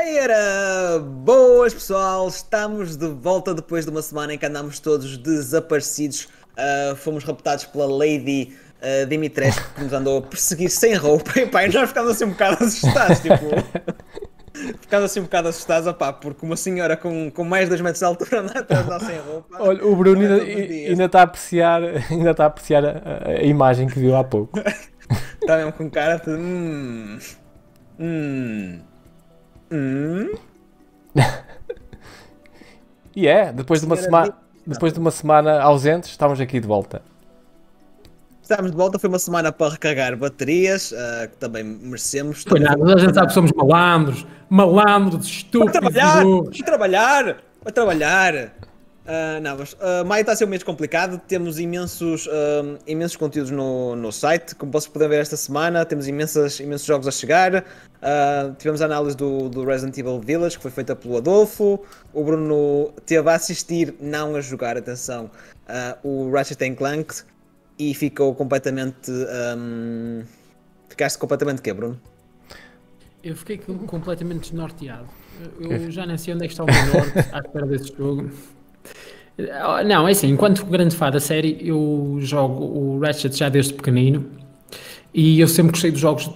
Era boas pessoal, estamos de volta depois de uma semana em que andámos todos desaparecidos. Fomos raptados pela Lady Dimitrescu que nos andou a perseguir sem roupa. E pá, e nós ficámos assim um bocado assustados, ficámos assim um bocado assustados, opá, porque uma senhora com mais de 2 metros de altura anda atrás de nós sem roupa. Olha, o Bruno Não é todos os dias. ainda está a apreciar, ainda está a apreciar a imagem que viu há pouco. Está mesmo com cara de. Hum, hum. E é, depois de uma Senhora semana, depois de uma semana ausentes, estamos aqui de volta. Estamos de volta, foi uma semana para recarregar baterias, que também merecemos. Foi Também nada, a gente sabe que somos malandros, Para estúpidos e trabalhar, burros. para trabalhar, para trabalhar. Não, mas maio está a ser um mês complicado. Temos imensos conteúdos no site. Como vocês podem ver esta semana, temos imensos jogos a chegar. Tivemos a análise do Resident Evil Village, que foi feita pelo Adolfo. O Bruno teve a assistir, não a jogar, atenção, o Ratchet Clank e ficou completamente. Ficaste completamente quê, Bruno? Eu fiquei completamente desnorteado. Eu já nem sei onde é que está o meu norte à espera desse jogo. Não, é assim, enquanto grande fã da série, eu jogo o Ratchet já desde pequenino e eu sempre gostei dos jogos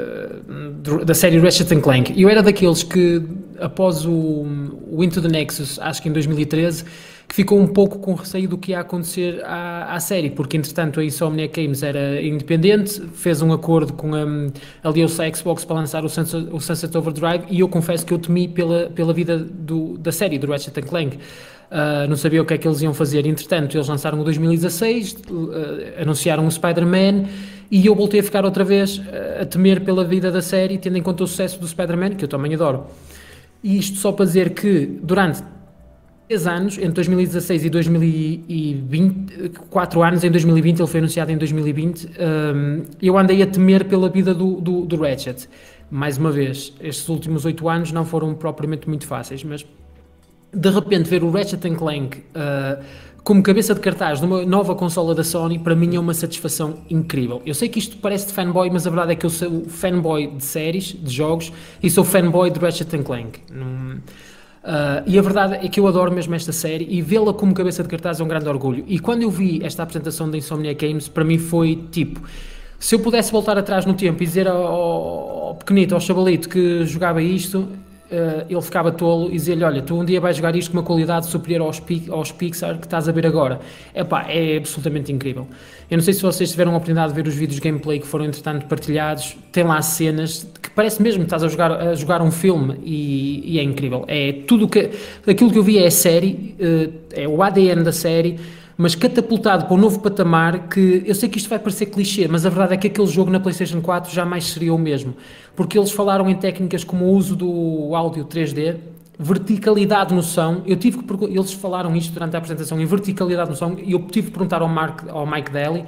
da série Ratchet Clank. Eu era daqueles que, após o Into the Nexus, acho que em 2013, que ficou um pouco com receio do que ia acontecer à série, porque entretanto a Insomniac Games era independente, fez um acordo com aliou-se à Xbox para lançar o Sunset Overdrive e eu confesso que eu temi pela vida da série, do Ratchet Clank. Não sabia o que é que eles iam fazer. Entretanto, eles lançaram o 2016, anunciaram o Spider-Man e eu voltei a ficar outra vez a temer pela vida da série, tendo em conta o sucesso do Spider-Man, que eu também adoro. E isto só para dizer que durante 3 anos, entre 2016 e 2020, 4 anos, em 2020, ele foi anunciado em 2020, eu andei a temer pela vida do Ratchet. Mais uma vez, estes últimos 8 anos não foram propriamente muito fáceis, mas de repente ver o Ratchet Clank como cabeça de cartaz numa nova consola da Sony, para mim é uma satisfação incrível. Eu sei que isto parece de fanboy, mas a verdade é que eu sou fanboy de séries, de jogos, e sou fanboy de Ratchet Clank. E a verdade é que eu adoro mesmo esta série e vê-la como cabeça de cartaz é um grande orgulho. E quando eu vi esta apresentação da Insomniac Games, para mim foi tipo, se eu pudesse voltar atrás no tempo e dizer ao pequenito, ao chabalito que jogava isto, ele ficava tolo e dizia-lhe, olha, tu um dia vais jogar isto com uma qualidade superior aos Pixar que estás a ver agora. Epá, é absolutamente incrível. Eu não sei se vocês tiveram a oportunidade de ver os vídeos de gameplay que foram entretanto partilhados, tem lá cenas que parece mesmo que estás a jogar um filme e é incrível. É tudo aquilo que eu vi é a série, é o ADN da série, mas catapultado para um novo patamar que, eu sei que isto vai parecer clichê, mas a verdade é que aquele jogo na PlayStation 4 jamais seria o mesmo, porque eles falaram em técnicas como o uso do áudio 3D, verticalidade no som, eles falaram isto durante a apresentação, em verticalidade no som, e eu tive que perguntar ao Mike Daly,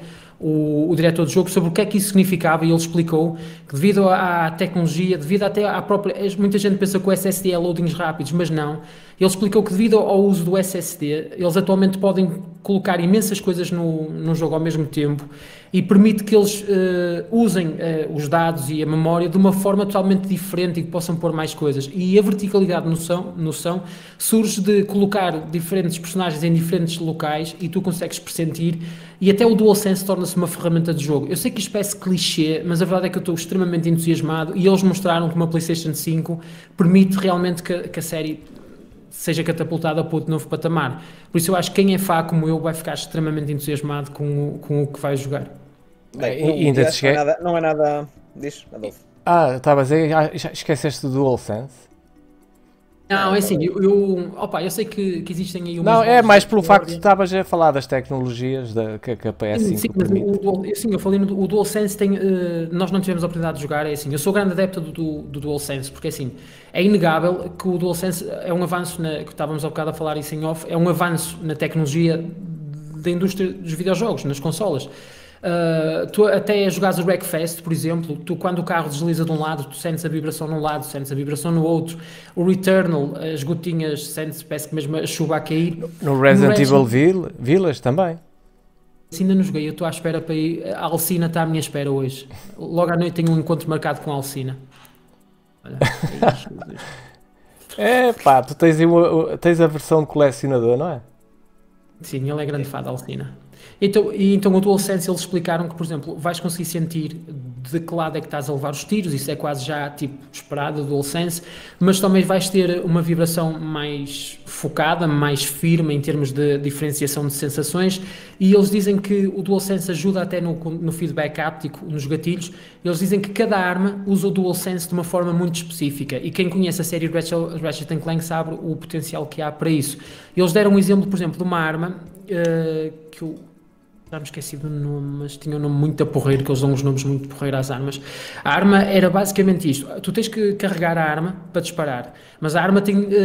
o diretor do jogo, sobre o que é que isso significava, e ele explicou que devido à tecnologia, devido até à própria... Muita gente pensa que o SSD é loadings rápidos, mas não. Ele explicou que devido ao uso do SSD, eles atualmente podem colocar imensas coisas no jogo ao mesmo tempo e permite que eles usem os dados e a memória de uma forma totalmente diferente e que possam pôr mais coisas. E a verticalidade no som surge de colocar diferentes personagens em diferentes locais e tu consegues pressentir, e até o DualSense torna-se uma ferramenta de jogo. Eu sei que isto parece clichê, mas a verdade é que eu estou extremamente entusiasmado e eles mostraram que uma PlayStation 5 permite realmente que a série seja catapultada para outro novo patamar. Por isso eu acho que quem é fã como eu vai ficar extremamente entusiasmado com o que vai jogar. Bem, E ainda te cheguei... não é nada. Diz, Adolfo. Estava a dizer, esqueceste do DualSense? Não, é assim, eu sei que existem aí umas... Não, é mais pelo facto de de estavas a falar das tecnologias que a PS5 sim, mas permite. eu falei o DualSense nós não tivemos a oportunidade de jogar, é assim, eu sou grande adepto do DualSense, porque assim, é inegável que o DualSense é um avanço, que estávamos há bocado a falar isso em off, é um avanço na tecnologia da indústria dos videojogos, nas consolas. Tu até a jogares o Wreckfest, por exemplo, tu quando o carro desliza de um lado, tu sentes a vibração num lado, sentes a vibração no outro. O Returnal, as gotinhas, sentes, parece que mesmo a chuva a cair. No Resident Evil Village também. Ainda não joguei, eu estou à espera para ir. A Alcina está à minha espera hoje. Logo à noite tenho um encontro marcado com a Alcina. Olha, é isto. É pá, tu tens, tens a versão de colecionador, não é? Sim, ele é grande fã da Alcina. Então o DualSense eles explicaram que, por exemplo, vais conseguir sentir de que lado é que estás a levar os tiros, isso é quase já tipo esperado do DualSense, mas também vais ter uma vibração mais focada, mais firme em termos de diferenciação de sensações, e eles dizem que o DualSense ajuda até no feedback áptico, nos gatilhos. Eles dizem que cada arma usa o DualSense de uma forma muito específica, e quem conhece a série Ratchet Clank sabe o potencial que há para isso. Eles deram um exemplo, por exemplo, de uma arma que eu já me esqueci do nome, mas tinha um nome muito porreiro, que eles dão uns nomes muito porreiros às armas. A arma era basicamente isto: tu tens que carregar a arma para disparar, mas a arma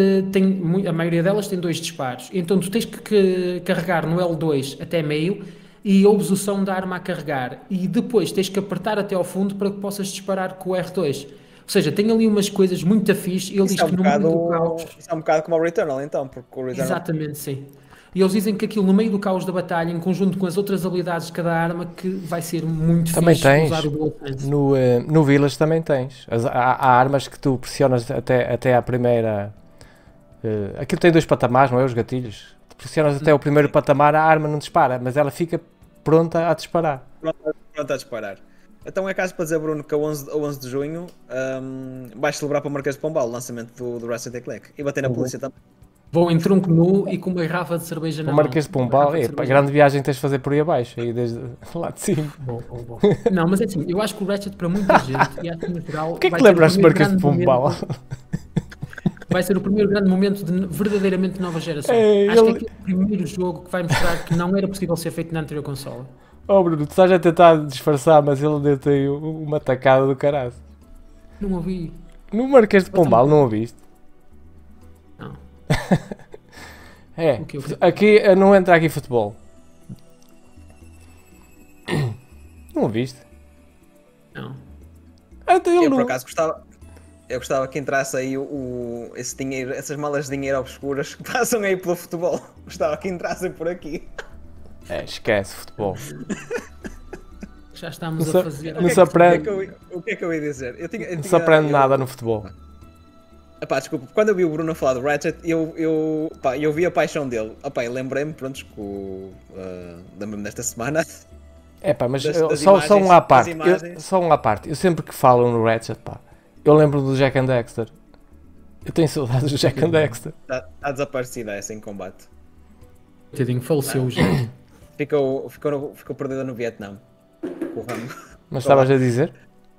a maioria delas tem 2 disparos, então tu tens que carregar no L2 até meio e ouves o som da arma a carregar, e depois tens que apertar até ao fundo para que possas disparar com o R2. Ou seja, tem ali umas coisas muito fixe. Ele diz que no meio do caos. Isso é um bocado como o Returnal, então, porque o Returnal. Exatamente, sim. E eles dizem que aquilo no meio do caos da batalha, em conjunto com as outras habilidades de cada arma, que vai ser muito também fixe tens, usar o DualSense. no Village também tens. Há armas que tu pressionas até à primeira. Aquilo tem 2 patamares, não é? Os gatilhos. Tu pressionas até o primeiro patamar, a arma não dispara, mas ela fica pronta a disparar. Pronto a disparar. Então é caso para dizer, Bruno, que a 11 de junho vais celebrar para o Marquês de Pombal o lançamento do Ratchet Clank e bater na polícia também. Vou em tronco nu e com uma garrafa de cerveja na O mão. Marquês de Pombal, a grande viagem tens de fazer por aí abaixo, aí desde lá de cima. Bom. Não, mas é assim, eu acho que o Ratchet para muita gente, e assim no geral... O que é que lembraste do Marquês de Pombal? Vai ser o primeiro grande momento de verdadeiramente nova geração. Acho que é o primeiro jogo que vai mostrar que não era possível ser feito na anterior consola. Oh Bruno, tu estás a tentar disfarçar, mas ele deu aí uma tacada do caralho. Não ouvi. No Marquês de Pombal, não ouviste? Não. É, aqui não entra aqui futebol. Não ouviste? Não. Eu por acaso gostava que entrasse aí esse dinheiro, essas malas de dinheiro obscuras que passam aí pelo futebol. Gostava que entrassem por aqui. Esquece futebol. Já estamos a fazer... Não se aprende... O que é que eu ia dizer? Não se aprende nada no futebol. Epá, desculpa, quando eu vi o Bruno falar do Ratchet, eu vi a paixão dele. Epá, eu lembrei-me, pronto, lembrei-me desta semana. Epá, mas das só um à parte. imagens. Só um à parte. Eu sempre que falo no Ratchet, pá, eu lembro do Jack and Dexter. Eu tenho saudades do Jack and Dexter. Está desaparecida essa em combate. Tadinho, faleceu o jogo. Ficou perdida no Vietnã. O ramo. Mas estavas a dizer?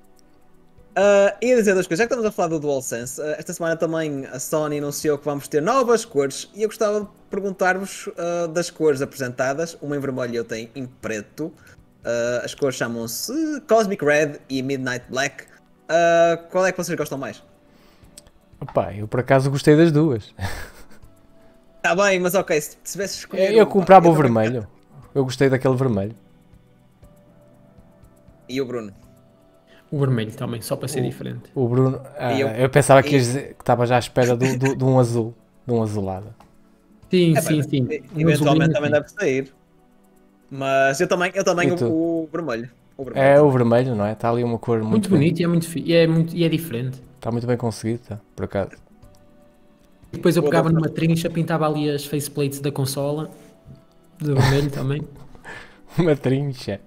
Ia dizer 2 coisas, já que estamos a falar do DualSense, esta semana também a Sony anunciou que vamos ter novas cores e eu gostava de perguntar-vos das cores apresentadas. Uma em vermelho e outra em preto. As cores chamam-se Cosmic Red e Midnight Black. Qual é que vocês gostam mais? Opa, eu por acaso gostei das duas. Tá bem, mas ok, se tivesse escolher... Eu comprava o vermelho. Eu gostei daquele vermelho. E o Bruno? O vermelho também, só para ser diferente. O Bruno... eu pensava que estava já à espera de um azul. De um azulado. Sim. Eventualmente também deve sair. Mas eu também o vermelho. É o vermelho, não é? Está ali uma cor muito bonito e é diferente. Está muito bem conseguido, tá? Por acaso. E depois eu pegava numa trincha, pintava ali as faceplates da consola. De vermelho também. Uma trincha.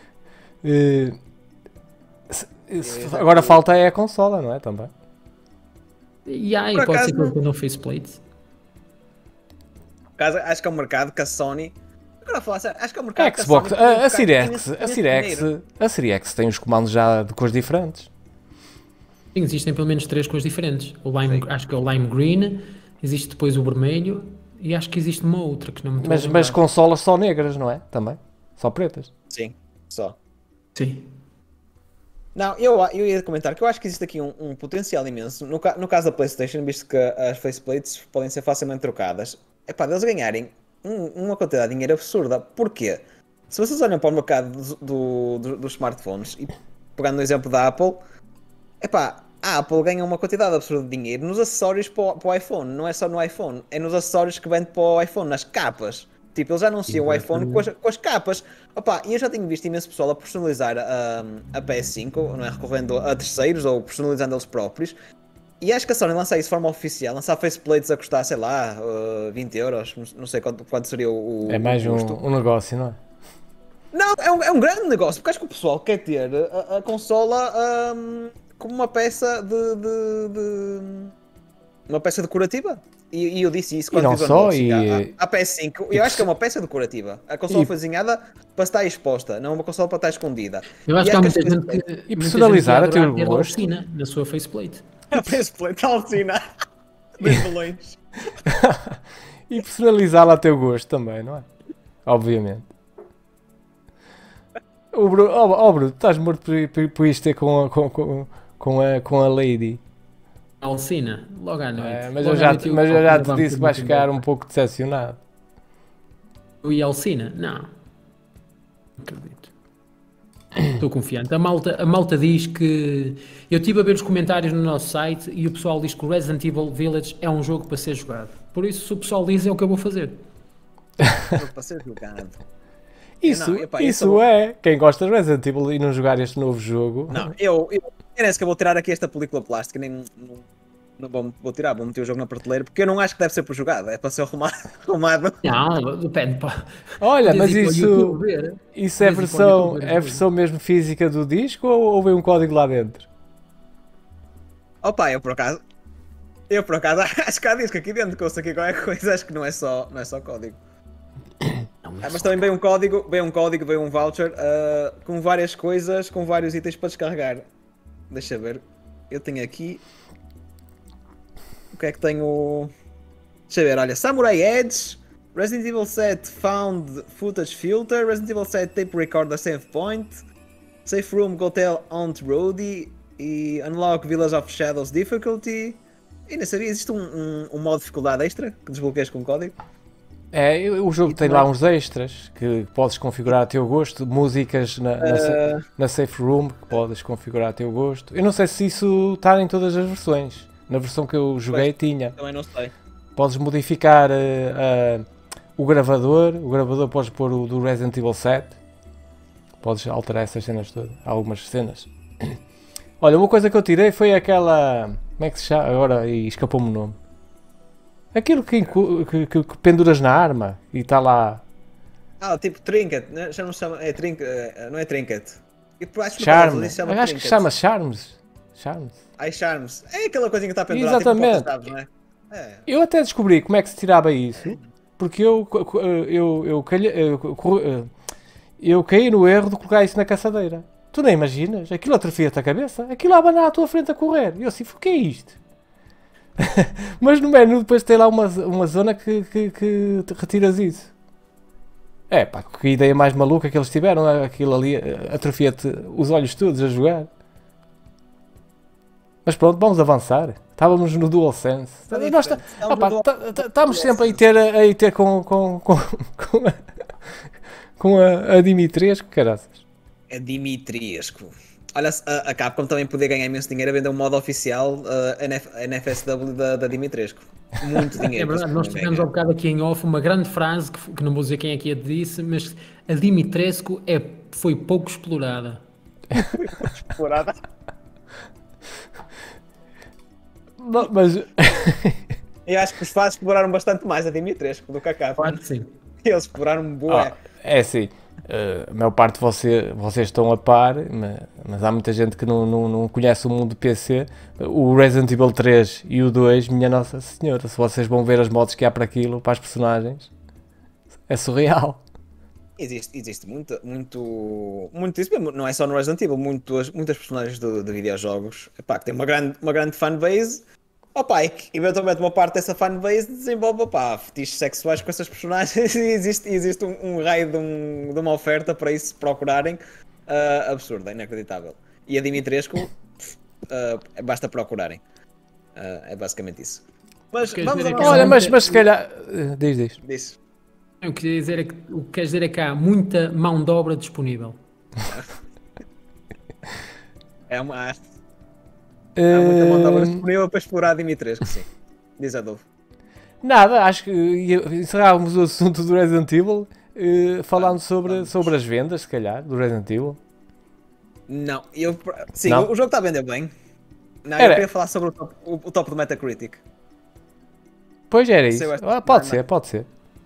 Agora falta é a consola, não é? Também. E pode ser que eu não faceplates. Acho que é um mercado que a Sony... Agora a falar sério, acho que é um mercado Xbox, que a Sony... A Series X tem os comandos já de cores diferentes. Sim, existem pelo menos 3 cores diferentes. Acho que é o lime green, existe depois o vermelho e acho que existe uma outra que não me estou mas consolas só negras, não é? Também? Só pretas? Sim, só. Sim. Não, eu ia comentar que eu acho que existe aqui um potencial imenso. No caso da PlayStation, visto que as faceplates podem ser facilmente trocadas, é pá, deles ganharem uma quantidade de dinheiro absurda. Porquê? Se vocês olham para o mercado dos smartphones e pegando no exemplo da Apple, é pá, a Apple ganha uma quantidade absurda de dinheiro nos acessórios para o iPhone. Não é só no iPhone, é nos acessórios que vende para o iPhone, nas capas. Tipo, eles já anunciam o iPhone com as capas. Opa, e eu já tenho visto imenso pessoal a personalizar a PS5, não é? Recorrendo a terceiros ou personalizando eles próprios. E acho que a Sony lançar isso de forma oficial, lançar faceplates a custar, sei lá, 20 euros, não sei quanto seria É mais o custo. um negócio, não é? Não, é um grande negócio, porque acho que o pessoal quer ter a consola como uma peça uma peça decorativa. E eu disse isso E quando não fiz o só, unboxing e, à PS5. Eu acho que é uma peça decorativa. A consola foi desenhada para estar exposta, não uma consola para estar escondida. Eu acho E que há as muita gente faceplates- que. E muita personalizar gente a teu ter gosto. Alcina na sua faceplate. A faceplate alcina desde longe. E personalizá-la a teu gosto também, não é? Obviamente. O Bruno, Bruno, estás morto por isto ter com a Lady. Alcina, logo à noite. Mas Logo eu à noite já te levanto disse que vais muito ficar bem. um pouco decepcionado. Eu e Alcina? Não. Não acredito. Estou confiante. A malta diz que. Eu estive a ver os comentários no nosso site e o pessoal diz que o Resident Evil Village é um jogo para ser jogado. Por isso, se o pessoal diz, é o que eu vou fazer. Para ser jogado. Isso, Não, epá, isso é. Quem gosta de Resident Evil e não jogar este novo jogo. Não, eu parece que eu vou tirar aqui esta película plástica, nem não vou tirar, vou meter o jogo na prateleira, porque eu não acho que deve ser por jogado, é para ser arrumado. Não, depende. Pá. Olha, Podes mas ir para o isso, YouTube ver. isso é Podes ir para o YouTube ver o é jogo. versão mesmo física do disco ou vem um código lá dentro? Opa, eu por acaso acho que há disco aqui dentro, que eu sei aqui qualquer coisa, acho que não é só código. Mas também veio um código, veio um voucher com várias coisas, com vários itens para descarregar. Deixa ver, eu tenho aqui. O que é que tenho? Deixa eu ver, olha, Samurai Edge, Resident Evil 7 Found Footage Filter, Resident Evil 7 Tape Recorder Save Point, Safe Room Hotel Aunt Roadie e Unlock Village of Shadows Difficulty. E não sabia, existe um modo de dificuldade extra que desbloqueias com código? É, o jogo E tem também- lá uns extras que podes configurar a teu gosto, músicas na Safe Room que podes configurar a teu gosto. Eu não sei se isso está em todas as versões. Na versão que eu joguei tinha. Também não sei. Podes modificar o gravador podes pôr o do Resident Evil 7. Podes alterar essas cenas todas, algumas cenas. Olha, uma coisa que eu tirei foi aquela... Como é que se chama? Agora escapou-me o nome. Aquilo que penduras na arma e está lá... Tipo Trinket, né? Já não se chama. É Trinket, não é Trinket. Eu acho que Charme. no caso, Acho que se chama Charms. Charms. Ai, Charms. É aquela coisinha que está pendurada, Exatamente. tipo porta-chaves, não é? É. Eu até descobri como é que se tirava isso, porque eu caí no erro de colocar isso na caçadeira. Tu nem imaginas, aquilo atrofia-te a cabeça, aquilo a abanar à tua frente a correr. E eu assim, o que é isto? Mas no menu depois tem lá uma zona que te retiras isso. É pá, que ideia mais maluca que eles tiveram, aquilo ali atrofia-te os olhos todos a jogar. Mas pronto, vamos avançar. Estávamos no DualSense. Nós estamos sempre a ter com a Dimitrescu, caraças. É Dimitriescu. Olha, a Capcom também podia ganhar imenso dinheiro a vender um modo oficial NFSW da Dimitrescu. Muito É dinheiro. verdade, nós tivemos há bocado aqui em off uma grande frase que não vou dizer quem é que a disse, mas a Dimitrescu foi pouco explorada. Explorada. Mas Eu acho que os fãs exploraram bastante mais a Dimitrescu do que a Capcom. Claro que sim. Eles exploraram boa. é assim, a maior parte de vocês estão a par, mas há muita gente que não conhece o mundo do PC. O Resident Evil 3 e o 2, minha Nossa Senhora, se vocês vão ver as mods que há para aquilo, para as personagens, é surreal. Existe muito isso mesmo. Não é só no Resident Evil, muitas personagens de videojogos epá, que tem uma grande fanbase. Opa, e que eventualmente uma parte dessa fanbase desenvolve fetiches sexuais com essas personagens e existe um raio de uma oferta para isso procurarem absurda, inacreditável. E a Dimitrescu basta procurarem. É basicamente isso. Mas Quer vamos dizer, avançar. Olha, mas se calhar... Diz. Disso. O que queria dizer é que o que queres dizer é que há muita mão de obra disponível. Há muita mão de obra Hum, disponível para explorar a Dimitrescu, sim. Diz Adolfo. Nada, acho que encerrávamos o assunto do Resident Evil falando sobre as vendas, se calhar, do Resident Evil. Não, sim, Não? o jogo está a vender bem. Não, eu queria falar sobre o top do Metacritic. Pois era isso. Pode ser.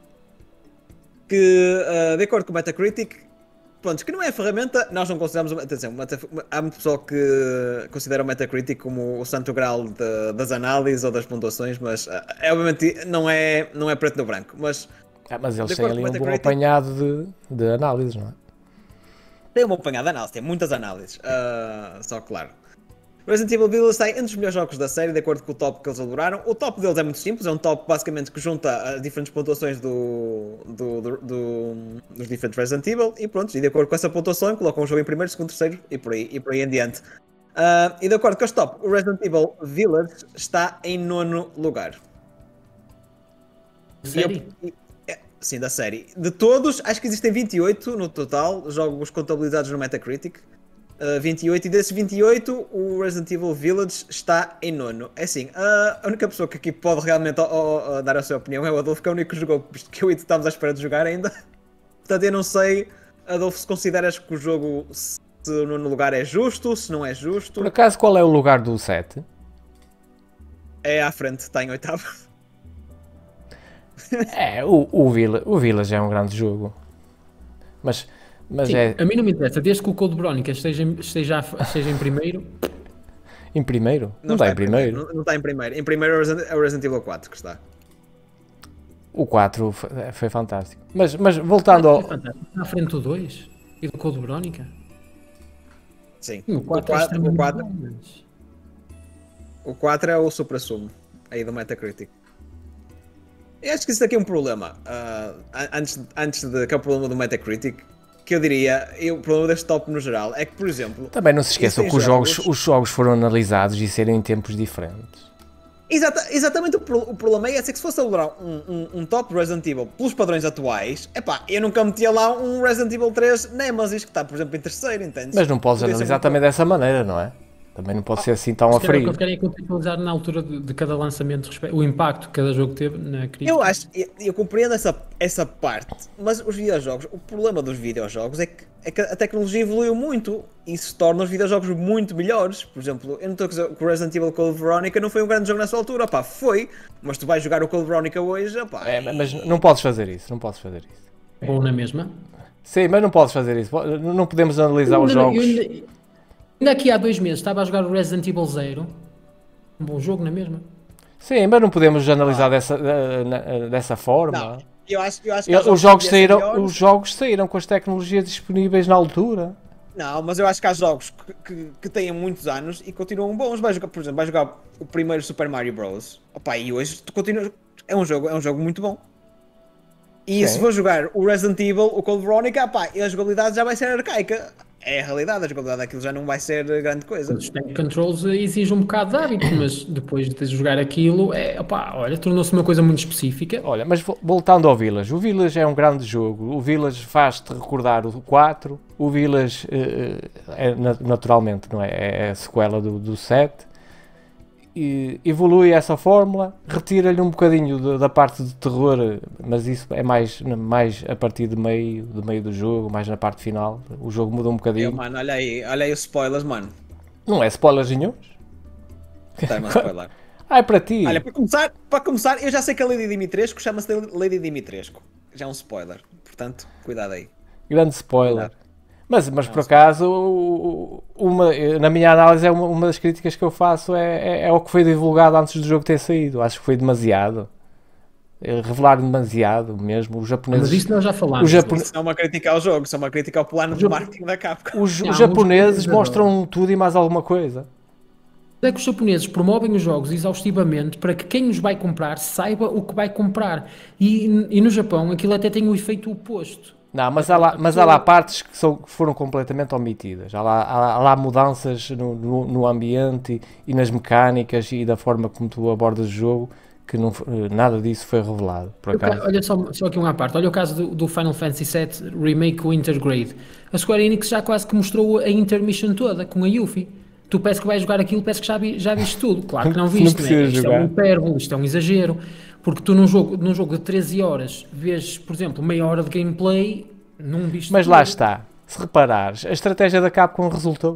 Que, de acordo com o Metacritic, pronto, que não é a ferramenta, nós não consideramos, atenção, há muito pessoal que considera o Metacritic como o santo grau das análises ou das pontuações, mas obviamente não é preto no branco, mas eles têm ali um bom apanhado de análises, não é? Tem um bom apanhado de análises, tem muitas análises, só claro. Resident Evil Village está entre os melhores jogos da série, de acordo com o top que eles elaboraram. O top deles é muito simples, é um top basicamente que junta as diferentes pontuações dos diferentes Resident Evil e pronto, e de acordo com essa pontuação colocam o jogo em primeiro, segundo, terceiro e por aí em diante. E de acordo com este top, o Resident Evil Village está em 9º lugar. Série? Sim, da série. De todos, acho que existem 28 no total, jogos contabilizados no Metacritic. 28, e desses 28 o Resident Evil Village está em 9º. É assim, a única pessoa que aqui pode realmente dar a sua opinião é o Adolfo, que é o único que jogou, que eu e tu estamos à espera de jogar ainda. Portanto, eu não sei, Adolfo, se consideras que o jogo, se o 9º lugar é justo, se não é justo. Por acaso, qual é o lugar do 7? É à frente, está em 8º. O Village é um grande jogo. Mas sim, é... a mim não me interessa, desde que o Code Veronica esteja em primeiro. Em primeiro? Não está em primeiro. Não está em primeiro. Em primeiro é o Resident Evil 4 que está. O 4 foi fantástico. Mas voltando ao... Está à frente do 2 e do Code Veronica? Sim. O 4 é o supra-sumo aí do Metacritic. Eu acho que isso aqui é um problema. Antes de que é o problema do Metacritic, que eu diria, o problema deste top no geral é que, por exemplo... Também não se esqueçam que os jogos foram analisados e serem em tempos diferentes. Exatamente, o problema é esse, é que se fosse elaborar um top Resident Evil pelos padrões atuais, eu nunca metia lá um Resident Evil 3 Nemesis, que está, por exemplo, em terceiro, entende? Mas não podes analisar também dessa maneira, não é? Também não pode ser assim tão a frio. O que eu quero é contextualizar na altura de cada lançamento, o impacto que cada jogo teve na crítica. Eu compreendo essa parte, mas os videojogos, o problema dos videojogos é que a tecnologia evoluiu muito e isso torna os videojogos muito melhores. Por exemplo, eu não estou a dizer que o Resident Evil Code Veronica não foi um grande jogo na sua altura, foi, mas tu vais jogar o Code Veronica hoje, mas não podes fazer isso, Ou na mesma? Sim, mas não podes fazer isso, não podemos analisar os jogos... Ainda aqui há 2 meses estava a jogar o Resident Evil 0, um bom jogo na mesma. Sim, mas não podemos analisar dessa forma. Não, eu acho que os jogos saíram com as tecnologias disponíveis na altura. Não, mas eu acho que há jogos que têm muitos anos e continuam bons. Por exemplo, vais jogar o primeiro Super Mario Bros. E hoje tu continuas. É um jogo muito bom. E se for jogar o Resident Evil, o Code Veronica, a jogabilidade já vai ser arcaica. É a realidade, a jogabilidade daquilo já não vai ser grande coisa. Os tank controls exigem um bocado de hábito, mas depois de jogar aquilo, tornou-se uma coisa muito específica. Olha, mas voltando ao Village, o Village é um grande jogo, o Village faz-te recordar o 4, o Village naturalmente, não é? É a sequela do 7, e evolui essa fórmula, retira-lhe um bocadinho da parte de terror, mas isso é mais a partir do meio do jogo, mais na parte final. O jogo muda um bocadinho. Mano, olha aí os spoilers, mano. Não é spoilers nenhums? Está-me a spoiler. É para ti. Olha, para começar, eu já sei que a Lady Dimitrescu chama-se Lady Dimitrescu. Já é um spoiler, portanto, cuidado aí. Grande spoiler. Cuidado. Mas por acaso, na minha análise, uma das críticas que eu faço é o que foi divulgado antes do jogo ter saído. Acho que foi demasiado. Revelar demasiado mesmo. Os japoneses... Mas isso nós já falámos. Isso não é uma crítica ao jogo, isso é uma crítica ao plano de marketing da Capcom. Os japoneses mostram tudo e mais alguma coisa. É que os japoneses promovem os jogos exaustivamente para que quem os vai comprar saiba o que vai comprar. E no Japão aquilo até tem o efeito oposto. Não, mas há lá partes que foram completamente omitidas. Há lá mudanças no ambiente e nas mecânicas e da forma como tu abordas o jogo, que nada disso foi revelado, por acaso. Olha só aqui uma parte. Olha o caso do Final Fantasy VII Remake Winter Grade. A Square Enix já quase que mostrou a intermission toda com a Yuffie. Tu parece que vais jogar aquilo, parece que já viste tudo. Claro que não viste, né? Isto é um hipérbole, isto é um exagero. Porque tu num jogo de 13 horas vês, por exemplo, meia hora de gameplay, não viste. Mas tudo. Lá está, se reparares, a estratégia da Capcom resultou.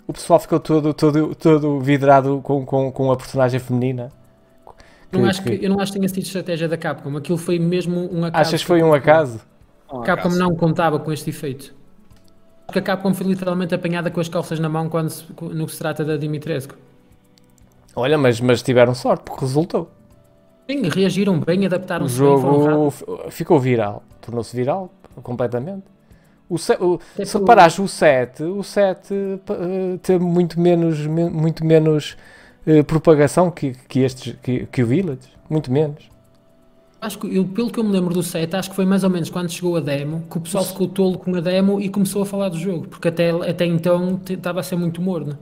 o pessoal ficou todo vidrado com a personagem feminina. Eu não acho que tenha sido estratégia da Capcom. Aquilo foi mesmo um acaso. Achas que foi um acaso? A Capcom não contava com este efeito. Porque a Capcom foi literalmente apanhada com as calças na mão no que se trata da Dimitrescu. Olha, mas tiveram sorte, porque resultou. Sim, reagiram bem, O adaptaram-se bem, foram jogo rápidos. ficou viral. Tornou-se viral, completamente. Se reparares o 7 teve muito menos propagação que o Village. Muito menos. Acho que, pelo que eu me lembro do 7, acho que foi mais ou menos quando chegou a demo que o pessoal ficou tolo com a demo e começou a falar do jogo, porque até então estava a ser muito morno.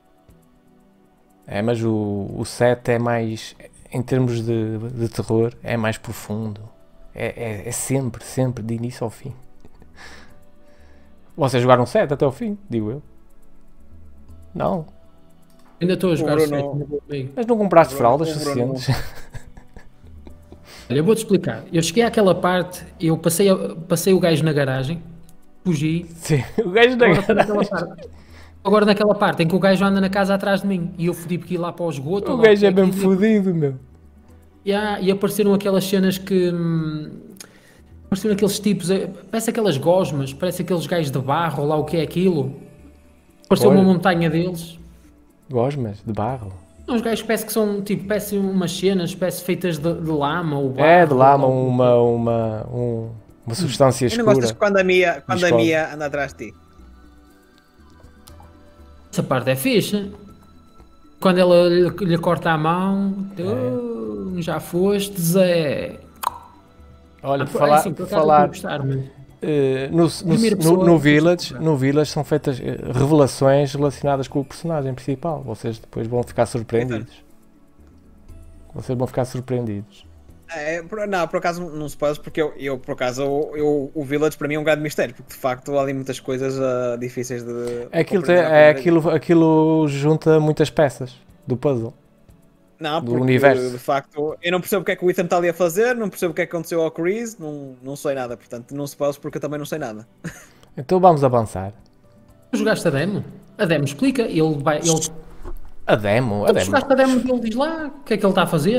Mas o 7 é mais, em termos de terror, é mais profundo. É sempre, de início ao fim. Vocês jogaram 7 até ao fim, digo eu. Não. Ainda estou a jogar o 7. Bruno- Mas não compraste fraldas o Bruno- suficientes? Olha, eu vou-te explicar. Eu cheguei àquela parte, eu passei o gajo na garagem, fugi. Sim, o gajo da Agora naquela parte em que o gajo anda na casa atrás de mim e eu fodi porque ir lá para o esgoto. O lá gajo é para mesmo aquilo, fodido, meu. e apareceram aquelas cenas que. Apareceram aqueles tipos. Parece aquelas gosmas, parece aqueles gajos de barro, ou lá o que é aquilo. Apareceu Olha. uma montanha deles. Gosmas de barro. Uns gajos parece que são tipo, parece umas cenas, parece feitas de lama ou barro. É de lama ou lá o que é. uma substância E não gostas escura. quando a Mia Viscosa. anda atrás de ti? Essa parte é fixe. Quando ela lhe corta a mão, "Oh, já foste, Zé." Olha, Por acaso estou a gostar, mas Primeira pessoa, no Village são feitas revelações relacionadas com o personagem principal. Vocês depois vão ficar surpreendidos. Não, por acaso não se pode, porque por acaso, o Village para mim é um grande mistério, porque de facto há ali muitas coisas difíceis de Aquilo junta muitas peças do puzzle. Não, do porque universo. de facto eu não percebo o que é que o Ethan está ali a fazer, não percebo o que é que aconteceu ao Chris, não sei nada, portanto não se pode porque eu também não sei nada. Então vamos avançar. jogaste a demo? A demo explica, A demo. jogaste a demo dele, diz lá o que é que ele está a fazer.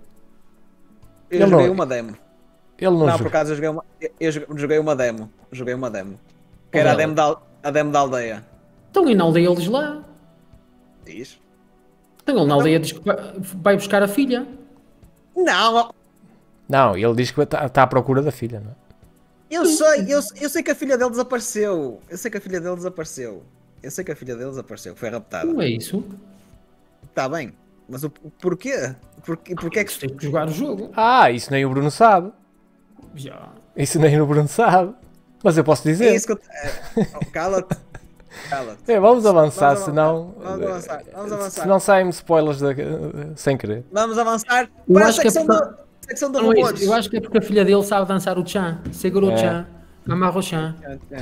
Eu Ele joguei não- uma demo. Ele não Não, por jogou. acaso eu joguei uma demo. Joguei uma demo. Que era a demo da aldeia. Então e na aldeia ele diz lá. Diz? Então ele na aldeia diz que vai buscar a filha. Não, Não, ele diz que está à procura da filha, não é? eu sei que a filha dele desapareceu. Eu sei que a filha dele desapareceu. Foi raptada. Não é isso. Está bem. Mas o porquê? Porquê é que Tem que jogar o jogo. Isso nem o Bruno sabe. Já. Isso nem o Bruno sabe. Mas eu posso é dizer. isso que eu... Cala-te. Cala-te. Vamos avançar, Vamos senão. Vamos avançar. Senão saem spoilers sem querer. Vamos avançar Eu para a acho que é secção porque- secção de Não é isso. rumores. Eu acho que é porque a filha dele sabe dançar o chan. Segura o chan. Amarra o chan.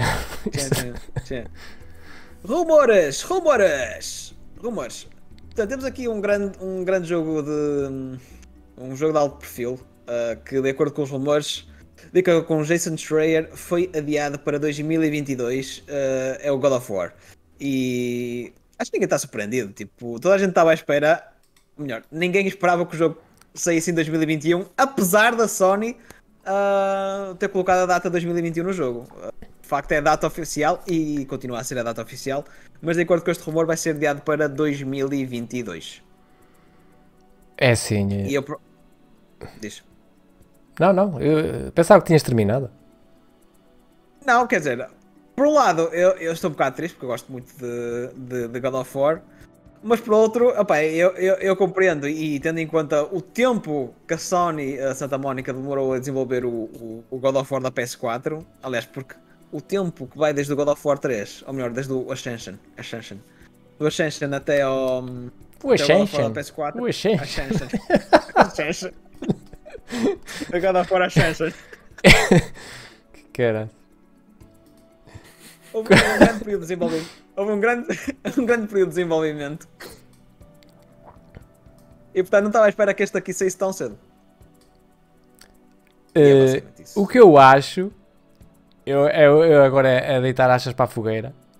Tchan. Rumores. Portanto, temos aqui um grande jogo um jogo de alto perfil que, de acordo com os rumores, de acordo com Jason Schreier, foi adiado para 2022. É o God of War. E acho que ninguém está surpreendido. Tipo, toda a gente estava à espera. Melhor, ninguém esperava que o jogo saísse em 2021, apesar da Sony ter colocado a data 2021 no jogo. De facto é a data oficial e continua a ser a data oficial, mas de acordo com este rumor vai ser adiado para 2022. É assim. E eu... Diz. Não. Eu pensava que tinhas terminado. Não, quer dizer, por um lado eu estou um bocado triste porque eu gosto muito de God of War, mas por outro, opa, eu compreendo, e tendo em conta o tempo que a Sony, a Santa Mónica, demorou a desenvolver o God of War da PS4, aliás, porque o tempo que vai desde o God of War 3, ou melhor, desde o Ascension, do Ascension até ao O Ascension da Ascension. PS4, O Ascension. Ascension. O God of War Ascension. Que era? Houve um grande período de desenvolvimento. Houve um grande período de desenvolvimento. E portanto não estava à espera que este aqui saísse tão cedo. E é basicamente isso. O que eu acho, eu agora é deitar achas para a fogueira,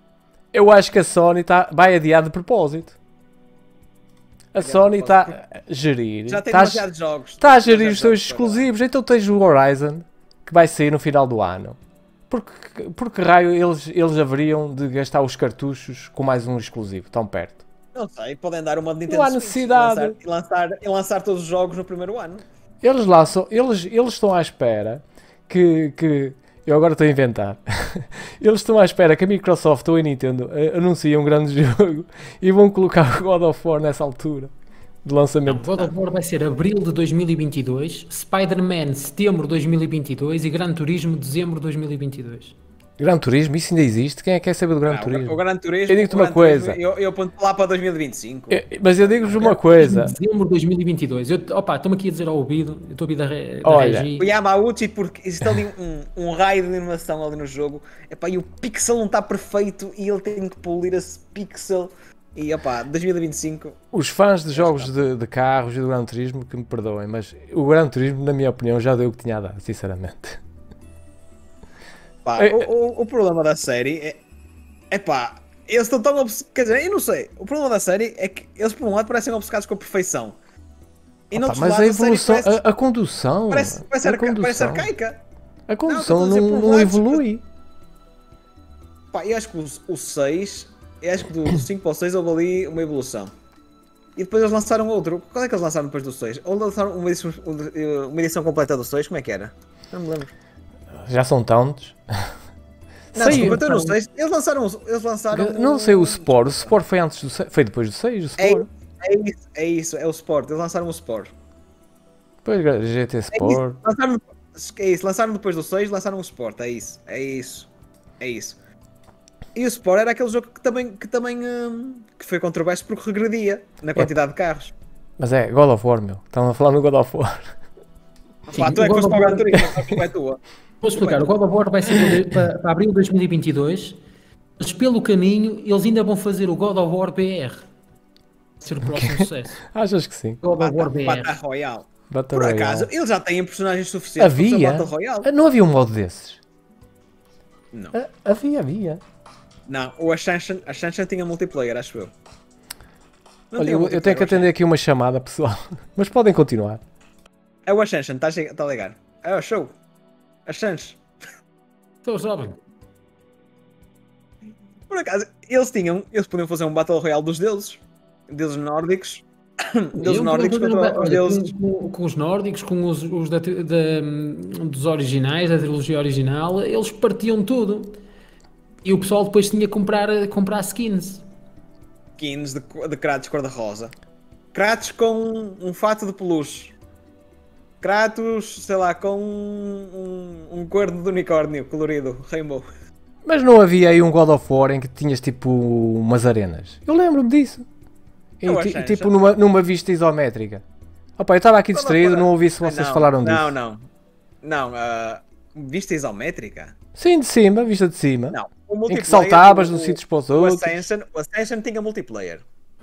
Eu acho que a Sony vai adiar de propósito. A Sony está a gerir. Já tem demasiados jogos. Está a gerir os seus exclusivos. Então tens o Horizon, que vai sair no final do ano. Porque raio eles haveriam de gastar os cartuchos com mais um exclusivo, tão perto? Não sei, podem dar uma de Nintendo Não há Switch necessidade. e lançar todos os jogos no primeiro ano. Eles estão à espera que eu agora estou a inventar. Eles estão à espera que a Microsoft ou a Nintendo anunciem um grande jogo e vão colocar o God of War nessa altura de lançamento. God of War vai ser abril de 2022, Spider-Man setembro de 2022 e Gran Turismo dezembro de 2022. Gran Turismo, isso ainda existe? Quem é que quer saber do Gran Turismo? O Gran Turismo, Eu digo-te uma coisa. Eu ponho lá para 2025. Mas eu digo-vos uma coisa. Dezembro de 2022. Estou-me aqui a dizer ao ouvido, eu estou a ouvir da Olha, Regi. O Yamauchi, porque existe ali um raio de animação ali no jogo, epá, e o pixel não está perfeito e ele tem que polir esse pixel. E opá, 2025. Os fãs de jogos de carros e do Gran Turismo que me perdoem, mas o Gran Turismo, na minha opinião, já deu o que tinha a dar, sinceramente. Pá, o problema da série é pá, eles estão tão obcecados. Quer dizer, eu não sei. O problema da série é que eles, por um lado, parecem obcecados com a perfeição. E Opa, mas a evolução, a condução. Parece arcaica. A condução não, não evolui. Pá, eu acho que o 6, eu acho que do 5 para o 6 houve ali uma evolução. E depois eles lançaram outro. Qual é que eles lançaram depois do 6? Ou lançaram uma edição completa do 6? Como é que era? Não me lembro. Já são tantos. Não, desculpa, então no 6. Eles lançaram. Não sei o Sport. O Sport foi antes do 6. Foi depois do 6, o Sport. É isso, é o Sport. Eles lançaram o Sport. Depois GT Sport. Lançaram depois do 6, lançaram o Sport. É isso. E o Sport era aquele jogo que também que foi controverso porque regredia na quantidade de carros. Mas é God of War, meu. Estamos a falar no God of War. Sim, tu é que foste para o Gran Turismo, não é tua. Vou explicar, o God of War vai ser para abril de 2022, mas pelo caminho eles ainda vão fazer o God of War BR. Ser o próximo sucesso. Achas que sim? God of War BR. Battle Royale. Battle Por Royale. acaso, eles já têm personagens suficientes para Havia? Battle Royale. Não havia um modo desses? Não. Havia. Não, o Ascension tinha multiplayer, acho eu. Não Olha, tinha eu multiplayer, tenho que atender aqui uma chamada, pessoal. Mas podem continuar. É o Ascension, está a ligar. É o show. Ascension. Estou jovem. Por acaso, eles podiam fazer um Battle Royale dos deuses. Deuses nórdicos. Deuses nórdicos contra os deuses. Com os nórdicos, com os dos originais, da trilogia original, eles partiam tudo. E o pessoal depois tinha que comprar skins. Skins de Kratos cor-de-rosa. Kratos com um fato de peluche. Kratos, sei lá, com um corno de unicórnio colorido, rainbow. Mas não havia aí um God of War em que tinhas tipo umas arenas? Eu lembro-me disso. Tipo numa vista isométrica. Opa, eu estava aqui distraído, não ouvi se vocês falaram disso. Não, vista isométrica? Sim, de cima, vista de cima. Não. Em que saltavas de um sítio para os outros. O Ascension tinha multiplayer.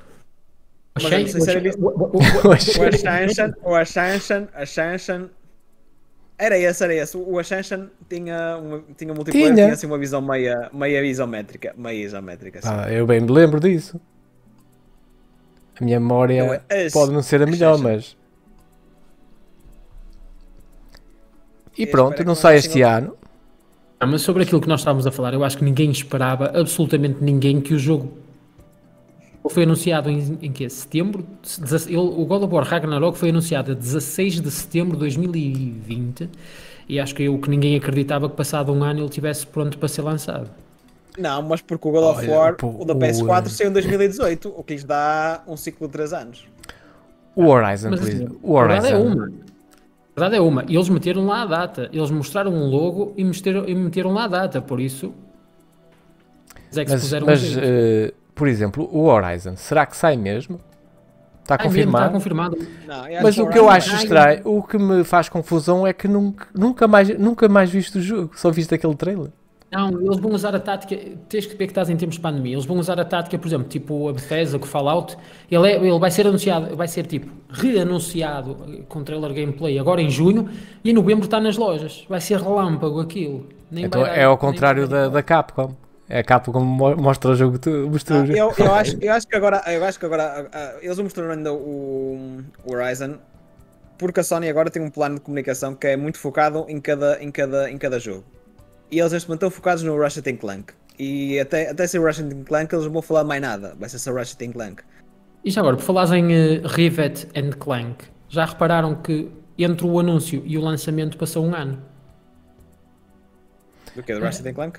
O Ascension era esse. O Ascension tinha multiplayer, tinha assim uma visão meia isométrica. Assim. Eu bem me lembro disso. A minha memória pode não ser a melhor, mas... E pronto, não sai este ano. Mas sobre aquilo que nós estávamos a falar, eu acho que ninguém esperava, absolutamente ninguém, que o jogo foi anunciado em que? Setembro? O God of War Ragnarok foi anunciado a 16 de setembro de 2020 e acho que ninguém acreditava que passado um ano ele estivesse pronto para ser lançado. Não, mas porque o God of War, o da PS4 saiu em 2018, o que lhes dá um ciclo de 3 anos. O Horizon, o Horizon. A verdade é uma, e eles meteram lá a data, eles mostraram um logo e meteram lá a data, por isso... Mas por exemplo, o Horizon, será que sai mesmo? Está confirmado? Está confirmado. Não, mas o que eu acho estranho, o que me faz confusão é que nunca mais viste o jogo, só viste aquele trailer. Não, eles vão usar a tática, tens que ver que estás em tempos de pandemia, eles vão usar a tática, por exemplo, tipo a Bethesda, com o Fallout, ele vai ser anunciado, vai ser tipo reanunciado com trailer gameplay agora em junho e em novembro está nas lojas, vai ser relâmpago aquilo. Então é ao contrário da Capcom, É a capa como mostra o jogo. Mostrou eu acho que agora eles mostraram ainda o Horizon, porque a Sony agora tem um plano de comunicação que é muito focado em cada jogo. E eles neste momento estão focados no Ratchet & Clank. E até ser Ratchet & Clank eles não vão falar mais nada. Vai ser só Ratchet & Clank. E já agora, por falares em Rivet and Clank, já repararam que entre o anúncio e o lançamento passou um ano? Do que? Do Ratchet & Clank?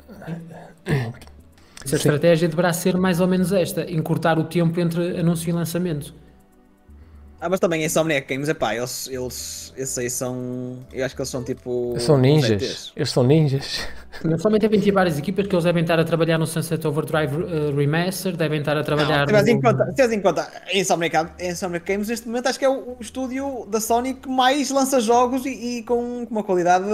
Essa estratégia deverá ser mais ou menos esta, encurtar o tempo entre anúncio e lançamento. Mas também em Insomniac Games, esses aí são... Eu acho que eles são tipo... São ninjas. Eles são ninjas. Somente devem ter várias equipas que eles devem estar a trabalhar no Sunset Overdrive Remaster, devem estar a trabalhar... Se tiveres em conta, Insomniac Games neste momento acho que é o estúdio da Sony que mais lança jogos e com uma qualidade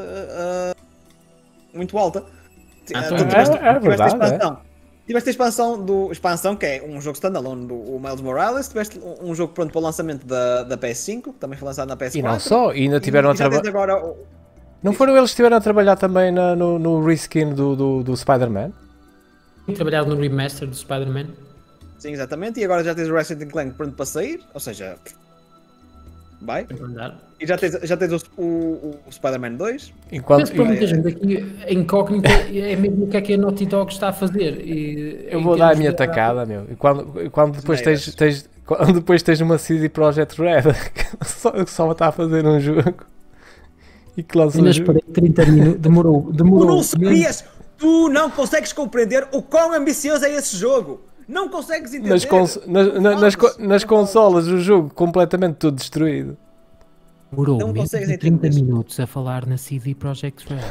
muito alta. É verdade. Tiveste a expansão, que é um jogo standalone do Miles Morales, tiveste um jogo pronto para o lançamento da PS5, que também foi lançado na PS4. E não só, ainda tiveram a trabalhar... Não foram eles que estiveram a trabalhar também no reskin do Spider-Man? Trabalhado no remaster do Spider-Man. Sim, exatamente, e agora já tens o Ratchet & Clank pronto para sair, ou seja... Vai. E já tens o Spider-Man 2. Mas para muita gente aqui, a incógnita é mesmo o que é a Naughty Dog está a fazer. Eu vou dar a minha tacada, meu. E quando depois tens uma CD Projekt Red que só está a fazer um jogo e que lança um jogo. 30 minutos, demorou. Tu não sabias, tu não consegues compreender o quão ambicioso é esse jogo. Não consegues entender. Nas consolas, o jogo completamente todo destruído. Demorou menos de 30 minutos a falar na CD Projekt Red.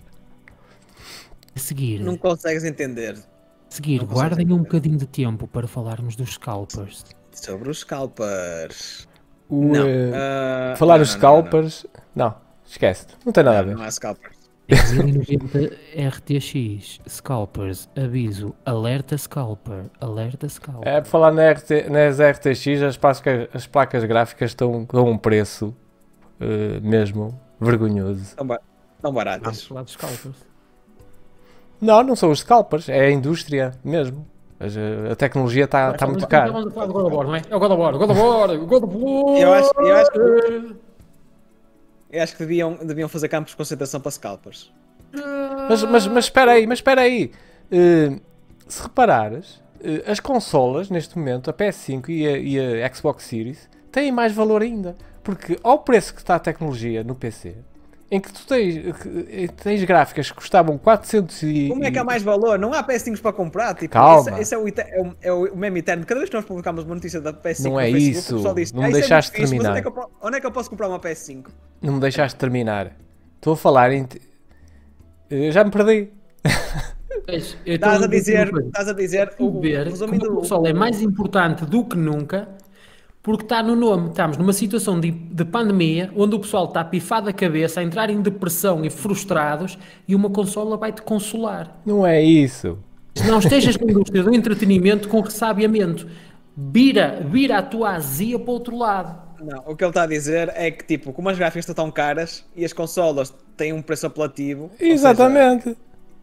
A seguir. Não consegues entender. A seguir, guardem um bocadinho de tempo para falarmos dos scalpers. Sobre os scalpers. Falar dos scalpers. Não, esquece. Não tem nada a ver. Não há scalpers. 1090 RTX, scalpers, aviso, alerta scalper. É, por falar nas RTX, as placas gráficas estão a um preço mesmo vergonhoso. Estão baratas. Vamos falar dos scalpers. Não são os scalpers, é a indústria mesmo. A tecnologia está muito cara. Vamos falar do God of War, não é? É o God of War. Eu acho que deviam fazer campos de concentração para scalpers. Mas espera aí. Se reparares, as consolas neste momento, a PS5 e a Xbox Series, têm mais valor ainda. Porque ao preço que está a tecnologia no PC, em que tu tens gráficas que custavam 400 e... Como é que há mais valor? Não há PS5 para comprar. Tipo, calma. Esse é o meme eterno. Cada vez que nós publicamos uma notícia da PS5 não é Facebook, isso. O pessoal diz, não me deixaste fixe, terminar. Onde é que eu posso comprar uma PS5? Não me deixaste terminar. Estou a falar em... Eu já me perdi. Estás a dizer o console é mais importante do que nunca, porque está no nome. Estamos numa situação de pandemia onde o pessoal está pifado a cabeça, a entrar em depressão e frustrados, e uma consola vai-te consolar. Não é isso. Se não estejas na indústria do entretenimento com ressabiamento, vira a tua azia para o outro lado. Não, o que ele está a dizer é que, tipo, como as gráficas estão tão caras e as consolas têm um preço apelativo... Exatamente.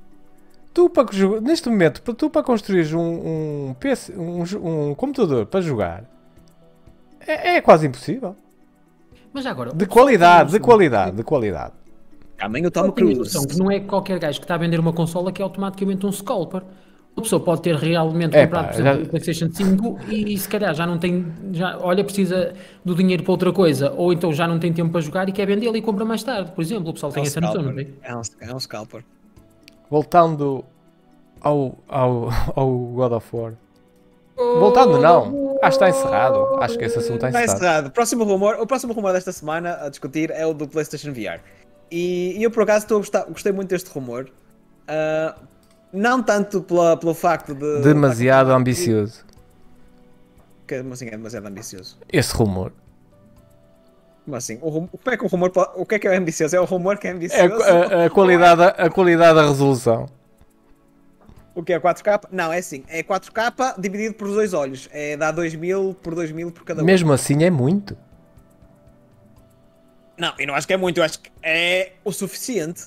Neste momento, tu para construir um computador para jogar, é quase impossível. Mas agora... De qualidade. Também o Tom Cruise. Que não é qualquer gajo que está a vender uma consola que é automaticamente um scalper. A pessoa pode ter realmente comprado, por exemplo, o PlayStation 5 e se calhar já não tem, precisa do dinheiro para outra coisa, ou então já não tem tempo para jogar e quer vendê-lo e compra mais tarde, por exemplo. O pessoal tem essa noção, não é? É um scalper. Voltando ao God of War. Voltando não, acho que está encerrado. Acho que esse assunto está encerrado. O próximo rumor desta semana a discutir é o do PlayStation VR. E eu por acaso gostei muito deste rumor. Não tanto pelo facto de... Demasiado ambicioso. Como assim é demasiado ambicioso? Esse rumor. Como assim? Como é que o rumor... O que é ambicioso? É o rumor que é ambicioso? A qualidade da resolução. O que é 4K? Não, é assim. É 4K dividido por 2 olhos. Dá 2000 por 2000 por cada olho. Mesmo assim é muito. Não, eu não acho que é muito. Eu acho que é o suficiente.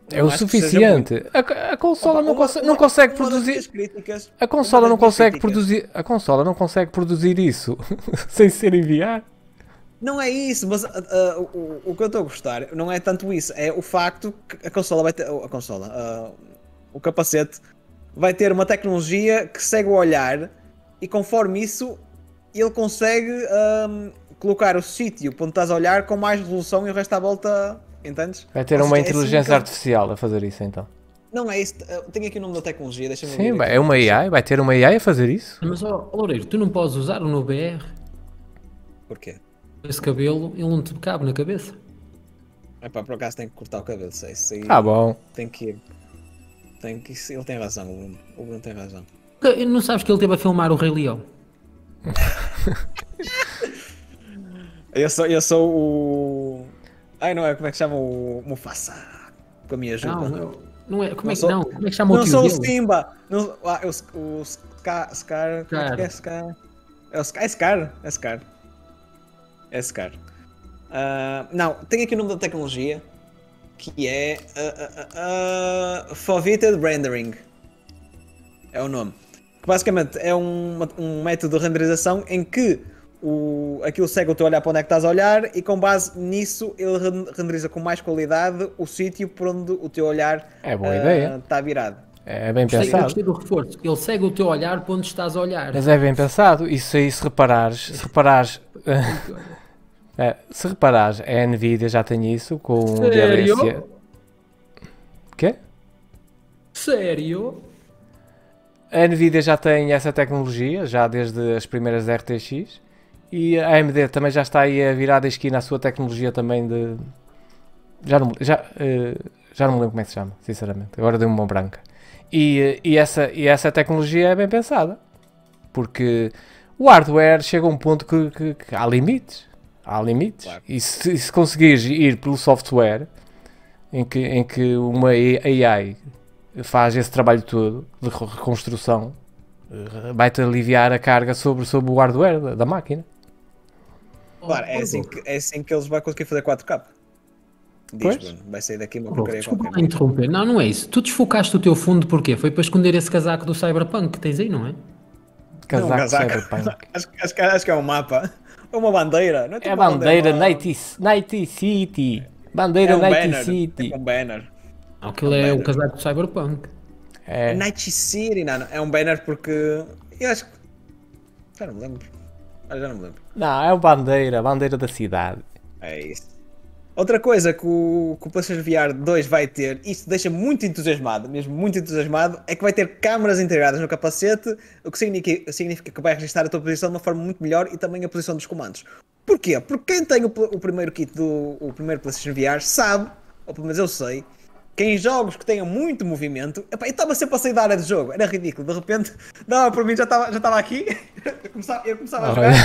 É o suficiente. A consola não consegue produzir. A consola não consegue produzir. A consola não consegue produzir isso sem ser enviar. Não é isso, mas o que eu estou a gostar não é tanto isso, é o facto que a consola vai ter. A consola, o capacete vai ter uma tecnologia que segue o olhar e conforme isso ele consegue colocar o sítio onde estás a olhar com mais resolução e o resto à volta. Entendes? Vai ter uma inteligência artificial a fazer isso então. Não é isso. Tenho aqui o nome da tecnologia, deixa-me ver. Sim, é uma AI, vai ter uma AI a fazer isso. Mas, Loureiro, tu não podes usar o no BR. Porquê? Esse cabelo, ele não te cabe na cabeça. Epá, por acaso tem que cortar o cabelo, sei. Isso aí Tá bom. tem que ir. Ele tem razão, o Bruno. O Bruno tem razão. Não sabes que ele esteve a filmar o Rei Leão? Eu sou o. Ai, não é? Como é que chama o Mufasa? Com a minha ajuda. Não é. Como é sou- como é que chama o Não tio sou o dele? Simba! Não, o Scar. Como é que é Scar? É Scar? É Scar. É Scar. Não, tem aqui o nome da tecnologia que é Foveated Rendering. É o nome. Que basicamente é um método de renderização em que aquilo segue o teu olhar para onde é que estás a olhar e com base nisso ele renderiza com mais qualidade o sítio por onde o teu olhar É boa ideia. está virado. É bem Eu pensado. gostei do reforço. Ele segue o teu olhar para onde estás a olhar. Mas é bem pensado. Isso aí, se reparares, se reparares, a Nvidia já tem isso com o Sério? DLC. Quê? Sério? A Nvidia já tem essa tecnologia, já desde as primeiras RTX. E a AMD também já está aí a virar a esquina a sua tecnologia também de... Já não me lembro como é que se chama, sinceramente. Agora deu-me uma branca. E essa tecnologia é bem pensada. Porque o hardware chega a um ponto que há limites. Há limites. Claro. E se conseguires ir pelo software, em que uma AI faz esse trabalho todo de reconstrução, vai-te aliviar a carga sobre o hardware da máquina. Claro, é assim que eles vão conseguir fazer 4K. Diz, Pois. Bruno, vai sair daqui uma Oh, porcaria desculpa qualquer. lá interromper. Não é isso. Tu desfocaste o teu fundo porquê? Foi para esconder esse casaco do Cyberpunk que tens aí, não é? Casaco Não, Cyberpunk. Acho que é um mapa. É uma bandeira. Não É tipo a uma bandeira uma- Night City. Bandeira É um Night banner. City. Tipo um banner. Aquilo é o casaco do Cyberpunk. É. Night City, não. É um banner porque. Eu acho que. Já não me lembro. Já não me lembro. Não, é a bandeira da cidade. É isso. Outra coisa que o PlayStation VR 2 vai ter, isto deixa muito entusiasmado, mesmo muito entusiasmado, é que vai ter câmaras integradas no capacete, o que significa que vai registrar a tua posição de uma forma muito melhor e também a posição dos comandos. Porquê? Porque quem tem o primeiro kit o primeiro PlayStation VR sabe, ou pelo menos eu sei, que em jogos que tenham muito movimento, epá, eu estava sempre a sair da área de jogo, era ridículo, de repente, não, por mim já estava aqui, eu começava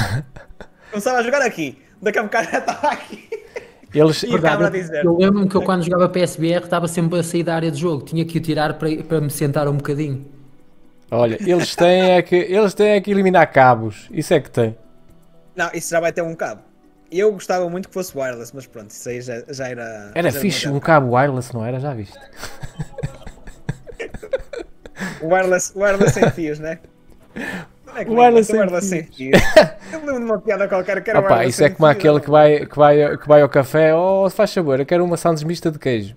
a jogar aqui, daqui a bocado já estava aqui. Eles, E a câmara a Verdade, dizer. eu lembro-me que eu quando jogava PSVR estava sempre a sair da área de jogo. Tinha que o tirar para me sentar um bocadinho. olha, eles têm que eliminar cabos. Isso é que tem. Não, isso já vai ter um cabo. Eu gostava muito que fosse wireless, mas pronto, isso aí já era. Era já fixe, um demasiado. cabo wireless, não era? Já viste? Wireless sem fios, né? Não é que Wireless nem sem wireless sem fios. Eu me lembro de uma piada qualquer que era Opa, wireless isso é sem como fios, aquele não. que vai ao café. Oh, faz favor, eu quero uma sandes mista de queijo.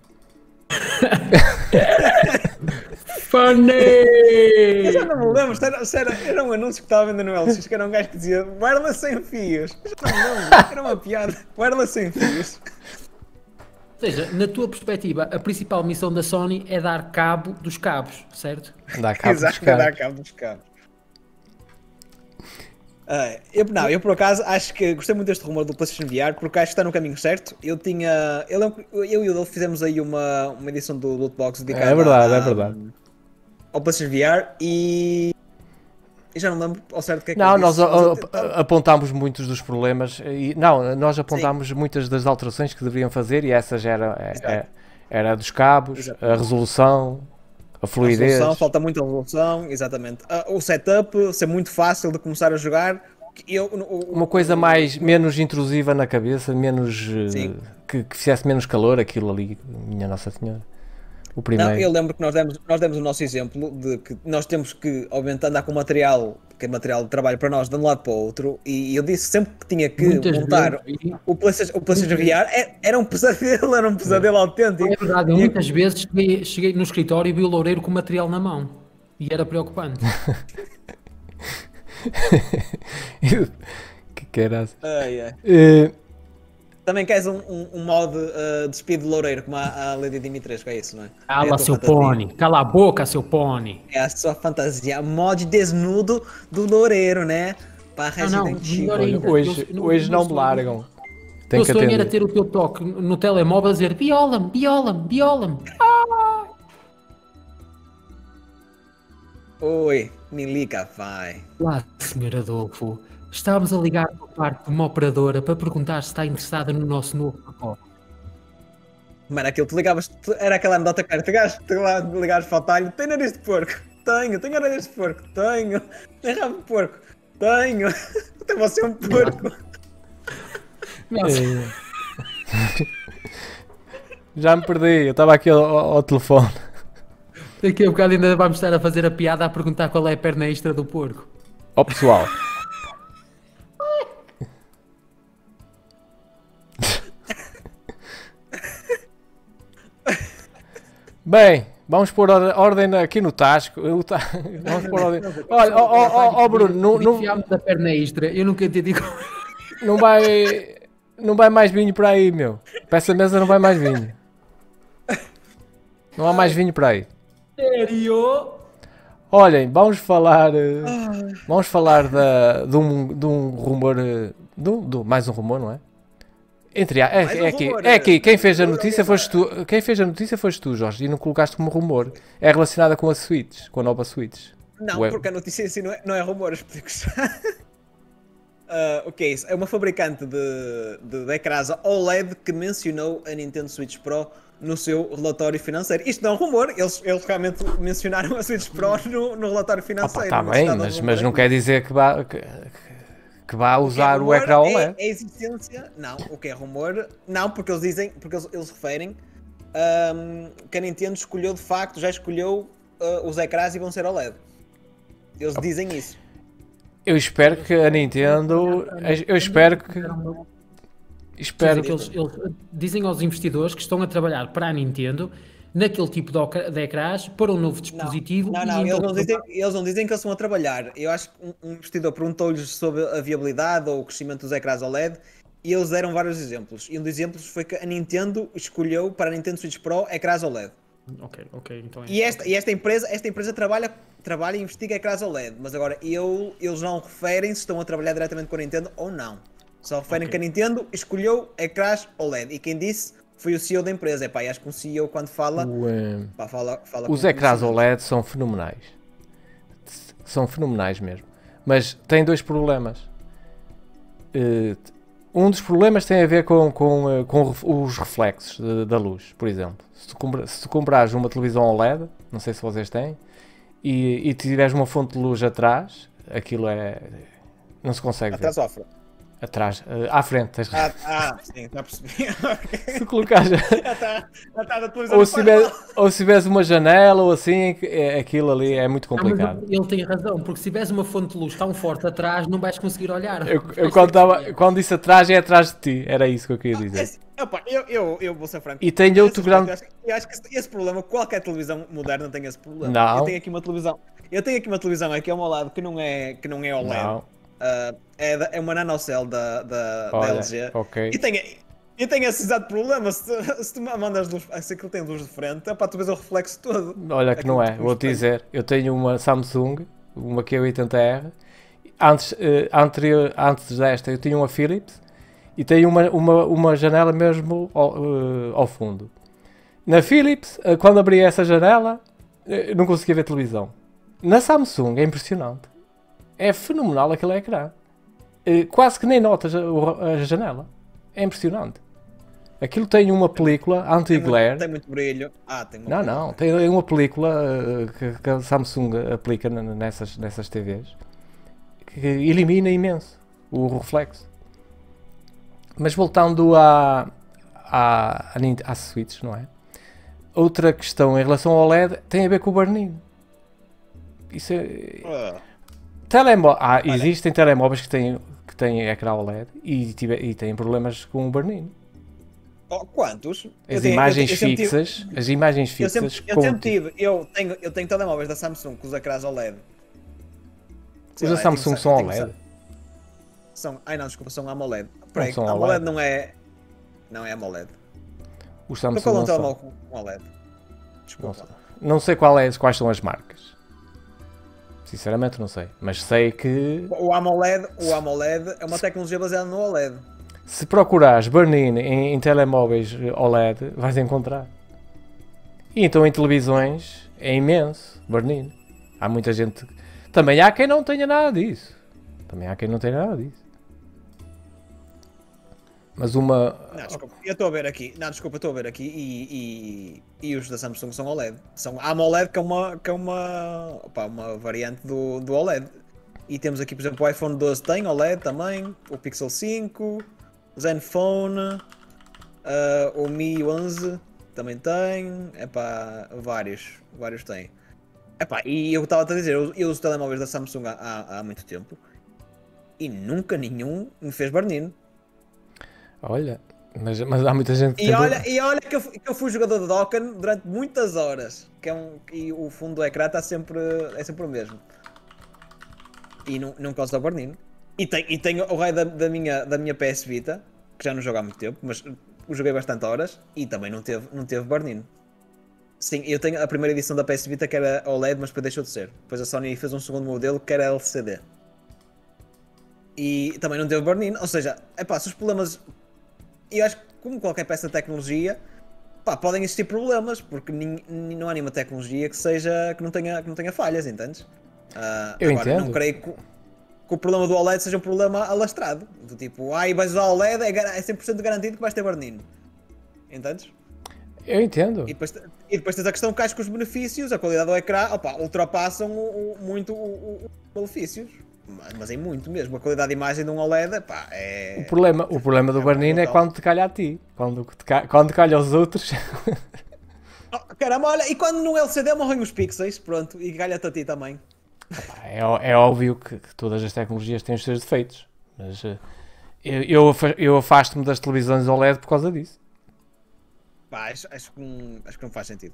Eu já Funny! não me lembro, era um anúncio que estava vendo no LX, que era um gajo que dizia wireless sem fios. Eu já não me lembro, era uma piada. Wireless sem fios. Ou seja, na tua perspectiva, a principal missão da Sony é dar cabo dos cabos, certo? Dá cabo dos Exato, dá cabos. cabo dos cabos. Eu por acaso acho que gostei muito deste rumor do PlayStation VR porque acho que está no caminho certo. Eu e o Dolph fizemos aí uma edição do Lootbox dedicada É verdade. ao PlayStation VR e já não lembro ao certo o que é que Não, eu nós disse, mas eu- apontámos muitos dos problemas. Nós apontámos muitas das alterações que deveriam fazer e essa já era dos cabos, Exato. a resolução, a fluidez. resolução, falta muita resolução, exatamente. O setup ser muito fácil de começar a jogar. Uma coisa menos intrusiva na cabeça, menos Sim. que fizesse menos calor aquilo ali, minha Nossa Senhora. o primeiro. Não, eu lembro que nós demos o nosso exemplo de que nós temos que, obviamente, andar com material, que é material de trabalho para nós, de um lado para o outro, e eu disse sempre que tinha que Muitas montar vezes, o PlayStation VR, era um pesadelo autêntico. é verdade, eu muitas vezes cheguei no escritório e vi o Loureiro com o material na mão. E era preocupante. Que era Ai, ai. Também queres um mod de speed de Loureiro, como a Lady Dimitrescu, é isso, não é? É a Cala, tua seu fantasia. pônei. Cala a boca, seu pônei. É a sua fantasia, mod desnudo do Loureiro, né? Para Não, Resident Evil. melhor ainda. Hoje não me largam. Tem O que meu sonho era atender. ter o teu toque no telemóvel a dizer viola-me, viola-me, viola-me. Oi, me liga, vai. Lá, Sr. Adolfo, estávamos a ligar por parte de uma operadora para perguntar se está interessada no nosso novo pacote. Mano, aquilo, tu ligavas, era aquela anedota, cara, tu lá ligares para o talho, tem nariz de porco? Tenho orelhas de porco? Tenho. Tem rabo de porco? Tenho. Até você é um porco. Nossa, Já me perdi, eu estava aqui ao telefone. daqui a bocado ainda vamos estar a fazer a piada a perguntar qual é a perna extra do porco. Ó pessoal. Bem, vamos pôr ordem aqui no Tasco. Vamos pôr ordem. Olha, ó Bruno, Enfiámos a perna extra, eu nunca entendi como... não vai mais vinho para aí, meu. Para essa mesa não vai mais vinho. Não há mais vinho para aí. Sério? Olhem, vamos falar de um rumor, mais um rumor, não é? É aqui, quem fez a notícia foste tu, Jorge, e não colocaste como rumor. É relacionada com a Switch, com a nova Switch. Não, Ué. porque a notícia em si não é rumor, explico já. O que é isso? É uma fabricante de ecrãs OLED que mencionou a Nintendo Switch Pro no seu relatório financeiro. Isto não é um rumor, eles realmente mencionaram a Switch Pro no relatório financeiro. Está não bem, se trata de um mas rumor não aqui. quer dizer que vá usar o rumor ecrã OLED. É a existência. Não, o que é rumor? Não, porque eles dizem, porque eles referem que a Nintendo escolheu de facto, já escolheu os ecrãs e vão ser OLED. Eles dizem isso. Eu espero que a Nintendo. Eu espero que. Espero Que eles dizem aos investidores que estão a trabalhar para a Nintendo naquele tipo de ecrãs para um novo dispositivo. Não, e então eles não dizem que eles estão a trabalhar. Eu acho que um investidor perguntou-lhes sobre a viabilidade ou o crescimento dos ecrãs OLED e eles deram vários exemplos. E um dos exemplos foi que a Nintendo escolheu para a Nintendo Switch Pro ecrãs OLED. Ok, então é. E esta empresa trabalha e investiga ecrãs OLED, mas agora eles não referem se estão a trabalhar diretamente com a Nintendo ou não. Só referem que a Nintendo escolheu ecrãs OLED. E quem disse foi o CEO da empresa. Epá, e acho que um CEO quando fala... fala os ecrãs OLED são fenomenais. São fenomenais mesmo. Mas tem dois problemas. Um dos problemas tem a ver com os reflexos da luz, por exemplo. Se tu comprares uma televisão OLED, não sei se vocês têm, e tiveres uma fonte de luz atrás, aquilo não se consegue ver. Atrás ou à frente? Atrás, à frente, tens razão. Sim, já percebi. Se colocares... ou se tiveres uma janela ou assim, aquilo ali é muito complicado. Mas ele tem razão, porque se tiveres uma fonte de luz tão forte atrás, não vais conseguir olhar. Eu quando disse atrás, é atrás de ti. Era isso que eu queria dizer. Eu vou ser franco. E tem outro grande... Eu acho que esse problema, qualquer televisão moderna tem esse problema. Não. Eu tenho aqui uma televisão aqui ao meu lado que não é OLED. Não. É uma nanocell da LG. Ok. E tem esse exato problema. Se tu mandas luz, se aquilo tem luz de frente, para tu vês o reflexo todo. Olha que não é, vou-te dizer. Eu tenho uma Samsung, uma Q80R. Antes desta, eu tinha uma Philips e tenho uma janela mesmo ao fundo. Na Philips, quando abri essa janela, não conseguia ver televisão. Na Samsung é impressionante. É fenomenal aquele ecrã. Quase que nem notas a janela. É impressionante. Aquilo tem uma película anti-glare. Tem muito brilho. Tem muito brilho. Não. Tem uma película que a Samsung aplica nessas TVs que elimina imenso o reflexo. Mas voltando à Switch, não é? outra questão em relação ao LED tem a ver com o burn-in. Isso é... Existem telemóveis que têm ecrã OLED e têm problemas com o burn-in. Quantos? As imagens fixas. Eu sempre tive. Eu tenho telemóveis da Samsung com os ecrãs OLED. Os da Samsung são OLED? Desculpa, são AMOLED. São AMOLED não é AMOLED. Os Samsung Estou não com um são. telemóvel com OLED. Desculpa. Não sei quais são as marcas. Sinceramente não sei. Mas sei que... O AMOLED é uma tecnologia baseada no OLED. Se procurares burn-in em telemóveis OLED, vais encontrar. E então em televisões é imenso burn-in. Há muita gente... Também há quem não tenha nada disso. Mas uma... Não, desculpa, eu estou a ver aqui. E os da Samsung são OLED. São AMOLED, que é uma variante do OLED. E temos aqui, por exemplo, o iPhone 12 tem OLED também. O Pixel 5, o Zenfone, o Mi 11 também tem. Vários têm. E eu estava a dizer, eu uso telemóveis da Samsung há muito tempo. E nunca nenhum me fez burn-in. Olha, mas há muita gente que olha que eu fui jogador de Dokkan durante muitas horas. E o fundo do ecrã é sempre o mesmo. E não causa burn-in. E tenho o raio da minha PS Vita, que já não jogo há muito tempo, mas joguei bastante horas e também não teve burn-in. Sim, eu tenho a primeira edição da PS Vita que era OLED, mas depois deixou de ser. Depois a Sony fez um segundo modelo que era LCD. E também não teve burn-in. Ou seja, se os problemas... Eu acho que, como qualquer peça de tecnologia, podem existir problemas, porque não há nenhuma tecnologia que não tenha falhas, entendes? Eu agora, entendo. Não creio que o problema do OLED seja um problema alastrado. Do tipo, vais usar OLED, é 100% garantido que vais ter burn-in. Entendes? Eu entendo. E depois tens a questão que acho que os benefícios, a qualidade do ecrã, ultrapassam muito os malefícios. Mas é muito mesmo. A qualidade de imagem de um OLED, é... O problema do burn-in é quando te calha a ti. Quando calha aos outros... Caramba, olha, e quando no LCD morrem os pixels, pronto, e calha-te a ti também. É óbvio que todas as tecnologias têm os seus defeitos. Mas eu afasto-me das televisões OLED por causa disso. Acho que não faz sentido.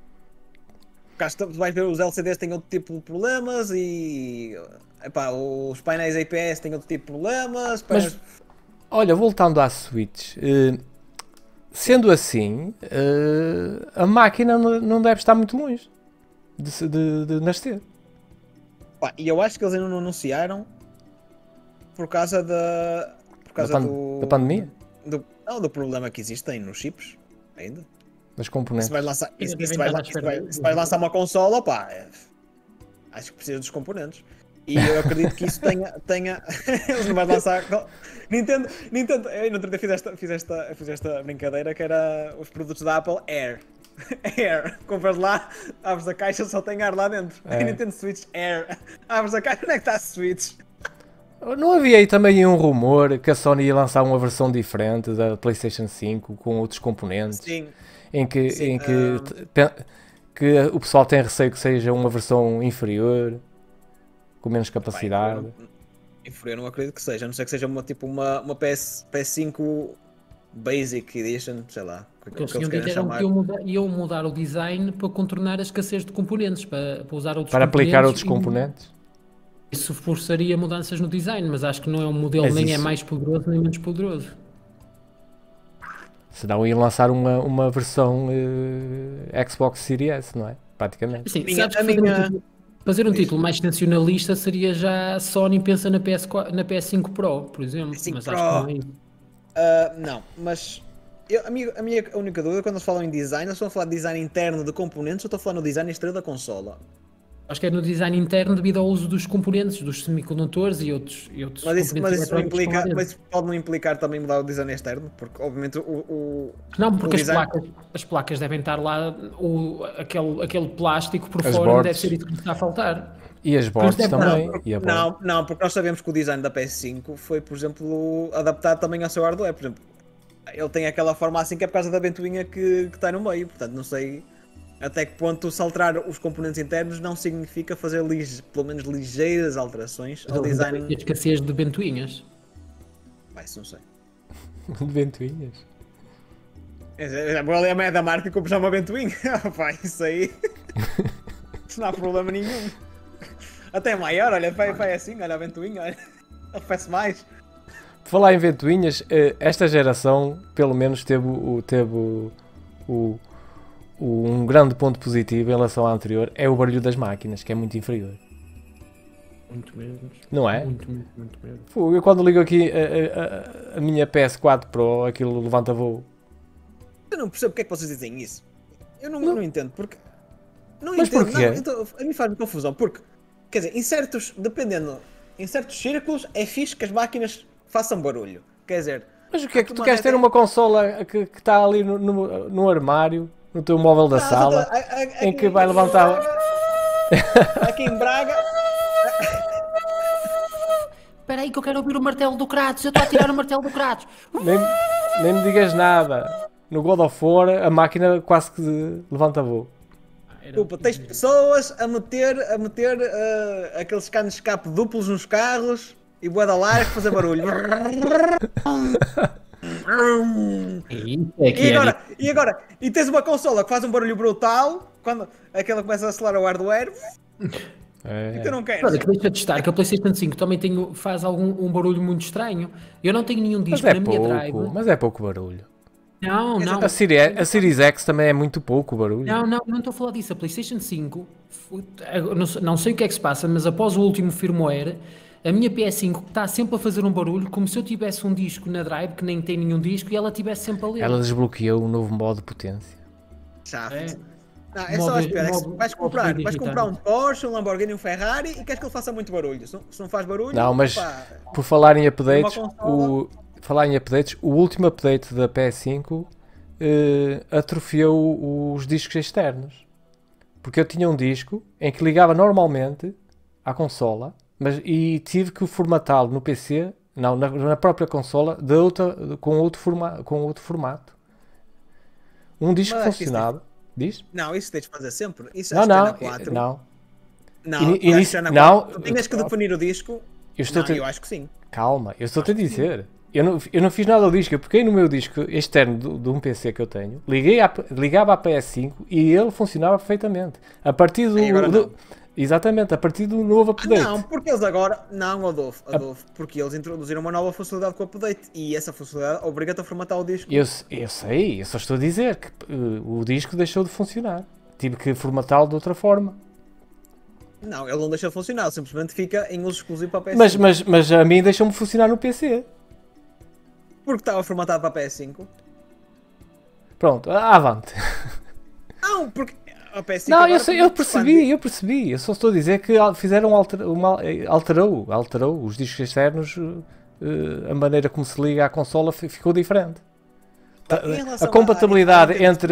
Vais ver, os LCDs têm outro tipo de problemas e os painéis IPS têm outro tipo de problemas. Mas, olha, voltando à Switch, sendo assim, a máquina não deve estar muito longe de nascer. E eu acho que eles ainda não anunciaram por causa da pandemia? Do problema que existem nos chips ainda. Das componentes. Se vais lançar uma consola, acho que precisa dos componentes. E eu acredito que isso tenha... Eles não vais lançar... Nintendo, eu no outro dia fiz esta brincadeira que era os produtos da Apple Air. Compras lá, abres a caixa, só tem ar lá dentro. Nintendo Switch Air. Abres a caixa, onde é que está a Switch? Não havia aí também um rumor que a Sony ia lançar uma versão diferente da PlayStation 5 com outros componentes? Sim. Em que o pessoal tem receio que seja uma versão inferior, com menos capacidade. Inferior não acredito que seja, a não ser que seja uma PS5 Basic Edition, sei lá. Eles iam mudar o design para contornar a escassez de componentes, para usar outros para aplicar outros componentes. Isso forçaria mudanças no design, mas acho que não é um modelo nem é mais poderoso nem menos poderoso. Senão iam lançar uma versão Xbox Series S, não é? Praticamente. Sim, fazer um título mais sensacionalista seria já a Sony pensa na PS5 Pro, por exemplo. Mas Pro. acho que não é isso. Não, mas a minha única dúvida quando eles falam em design, eles estão a falar de design interno de componentes ou estão a falar no design exterior da consola? Acho que é no design interno devido ao uso dos componentes, dos semicondutores e outros mas componentes. Mas pode não implicar também mudar o design externo? Porque obviamente Não, porque design... as placas devem estar lá, aquele plástico por As fora bordas. deve ser isso que está a faltar. E as bordas também. Não, porque nós sabemos que o design da PS5 foi, por exemplo, adaptado também ao seu hardware. Por exemplo, ele tem aquela forma assim que é por causa da ventoinha que está no meio. Portanto, não sei até que ponto saltar os componentes internos não significa fazer pelo menos ligeiras alterações ao design. A escassez de ventoinhas. Vai, isso não sei. De ventoinhas. Agora é da marca e compro já uma ventoinha. Vai, isso aí. Isso não há problema nenhum. Até maior, olha, vai assim, olha a ventoinha, olha. Arrefece mais. Por falar em ventoinhas, esta geração pelo menos teve um grande ponto positivo em relação à anterior, é o barulho das máquinas, que é muito inferior. Muito mesmo. Não é? Muito mesmo. Eu quando ligo aqui a minha PS4 Pro, aquilo levanta voo. Eu não percebo porque é que vocês dizem isso. Eu não entendo, porque... Não Mas entendo, porquê? não, então, a mim faz-me confusão, porque, quer dizer, em certos círculos é fixe que as máquinas façam barulho. Quer dizer... Mas o que é que tu queres ter uma consola que está ali no armário, no teu móvel da sala, em que vai levantar... Aqui em Braga... Espera aí que eu quero ouvir o martelo do Kratos. Eu estou a tirar o martelo do Kratos. Nem me digas nada. No God of War a máquina quase que levanta voo. Desculpa, tens pessoas a meter aqueles canos de escape duplos nos carros e bué da larga fazer barulho. E agora? E tens uma consola que faz um barulho brutal quando aquela começa a acelerar o hardware. E tu não queres? Olha, que deixa de estar, que a PlayStation 5 também faz um barulho muito estranho. Eu não tenho nenhum disco na minha drive. Mas é pouco barulho. Não. A Series X também é muito pouco barulho. Não estou a falar disso. A PlayStation 5, não sei o que é que se passa, mas após o último firmware, a minha PS5 está sempre a fazer um barulho como se eu tivesse um disco na drive que nem tem nenhum disco e ela estivesse sempre a ler. Ela desbloqueou um novo modo de potência. Chato. Não, é só espera. Vais comprar um Porsche, um Lamborghini, um Ferrari e queres que ele faça muito barulho. Se não faz barulho... Não, mas por falar em updates, o último update da PS5 atrofiou os discos externos. Porque eu tinha um disco em que ligava normalmente à consola, e tive que formatá-lo no PC, na própria consola, com outro formato. Um disco funcionava. Diz? Não, isso tens de fazer sempre. Isso não. Tu tinhas que definir o disco. Eu acho que sim. Calma, eu estou-te a dizer. Eu não fiz nada ao disco. Eu peguei no meu disco externo de um PC que eu tenho, ligava à PS5 e ele funcionava perfeitamente. A partir exatamente, a partir do novo update. Não, porque eles agora... Não, Adolfo, porque eles introduziram uma nova funcionalidade com o update e essa funcionalidade obriga-te a formatar o disco. Eu sei, eu só estou a dizer que o disco deixou de funcionar. Tive que formatá-lo de outra forma. Não, ele não deixa de funcionar, simplesmente fica em uso exclusivo para a PS5. Mas a mim deixou-me funcionar no PC. Porque estava formatado para a PS5. Pronto, avante. Não, porque... Não, eu percebi. Eu só estou a dizer que fizeram alterou os discos externos, a maneira como se liga à consola ficou diferente. A compatibilidade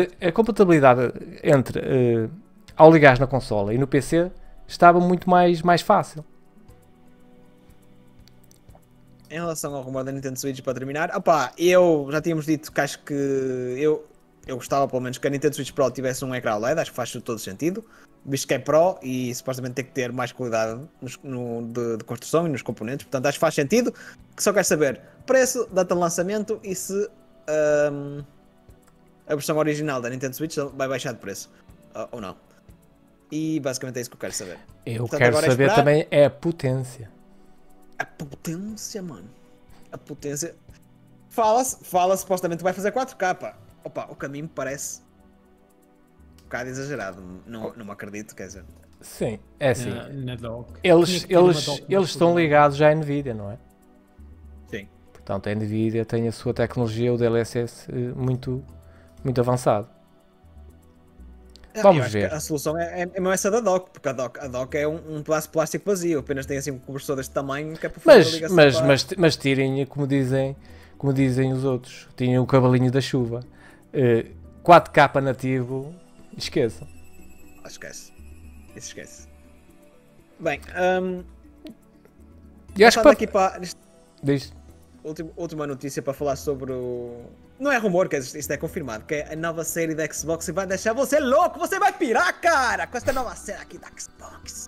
entre ao ligares na consola e no PC estava muito mais fácil. Em relação ao rumor da Nintendo Switch, para terminar, eu já tínhamos dito que acho que eu gostava pelo menos que a Nintendo Switch Pro tivesse um ecrã OLED, acho que faz todo sentido, visto que é Pro e supostamente tem que ter mais qualidade de construção e nos componentes, portanto acho que faz sentido, que só quero saber preço, data de lançamento e se a versão original da Nintendo Switch vai baixar de preço, ou não. E basicamente é isso que eu quero saber. Quero saber também é a potência. A potência, mano. A potência. Fala supostamente vai fazer 4K, pá. Opa, o caminho me parece um bocado exagerado. Não me acredito, quer dizer. Sim, é assim. Na dock. Eles estão ligados à Nvidia, não é? Sim. Portanto, a Nvidia tem a sua tecnologia, o DLSS, muito avançado. Vamos ver. A solução é mesmo essa da dock, porque a dock é um pedaço de plástico vazio, apenas tem assim um conversor deste tamanho que é para fazer a ligação. Mas tirem, como dizem os outros, tinham o cavalinho da chuva. 4K nativo, esqueçam. Esquece. Isso esquece. Bem, e acho que aqui para... Diz. última notícia para falar sobre o... Não é rumor, que isto é confirmado, que é a nova série da Xbox e vai deixar você louco, você vai pirar, cara, com esta nova série aqui da Xbox.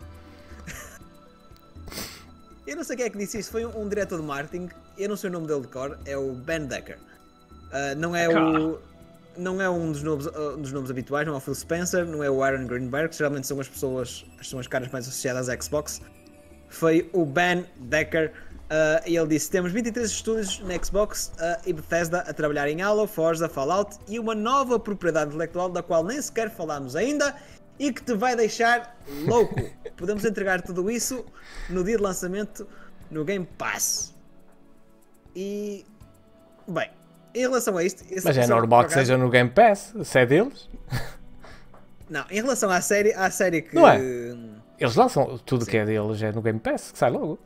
Eu não sei quem é que disse isso, foi um diretor de marketing, eu não sei o nome dele de cor, é o Ben Decker. Não é um dos nomes habituais, não é o Phil Spencer, não é o Aaron Greenberg, que geralmente são as caras mais associadas à Xbox. Foi o Ben Decker, e ele disse: temos 23 estúdios na Xbox e Bethesda a trabalhar em Halo, Forza, Fallout e uma nova propriedade intelectual da qual nem sequer falámos ainda e que te vai deixar louco. Podemos entregar tudo isso no dia de lançamento no Game Pass. E... bem, em relação a isto... Mas é normal que seja no Game Pass, se é deles. Não, em relação à série que... Não é? Eles lançam tudo que é deles, é no Game Pass, que sai logo.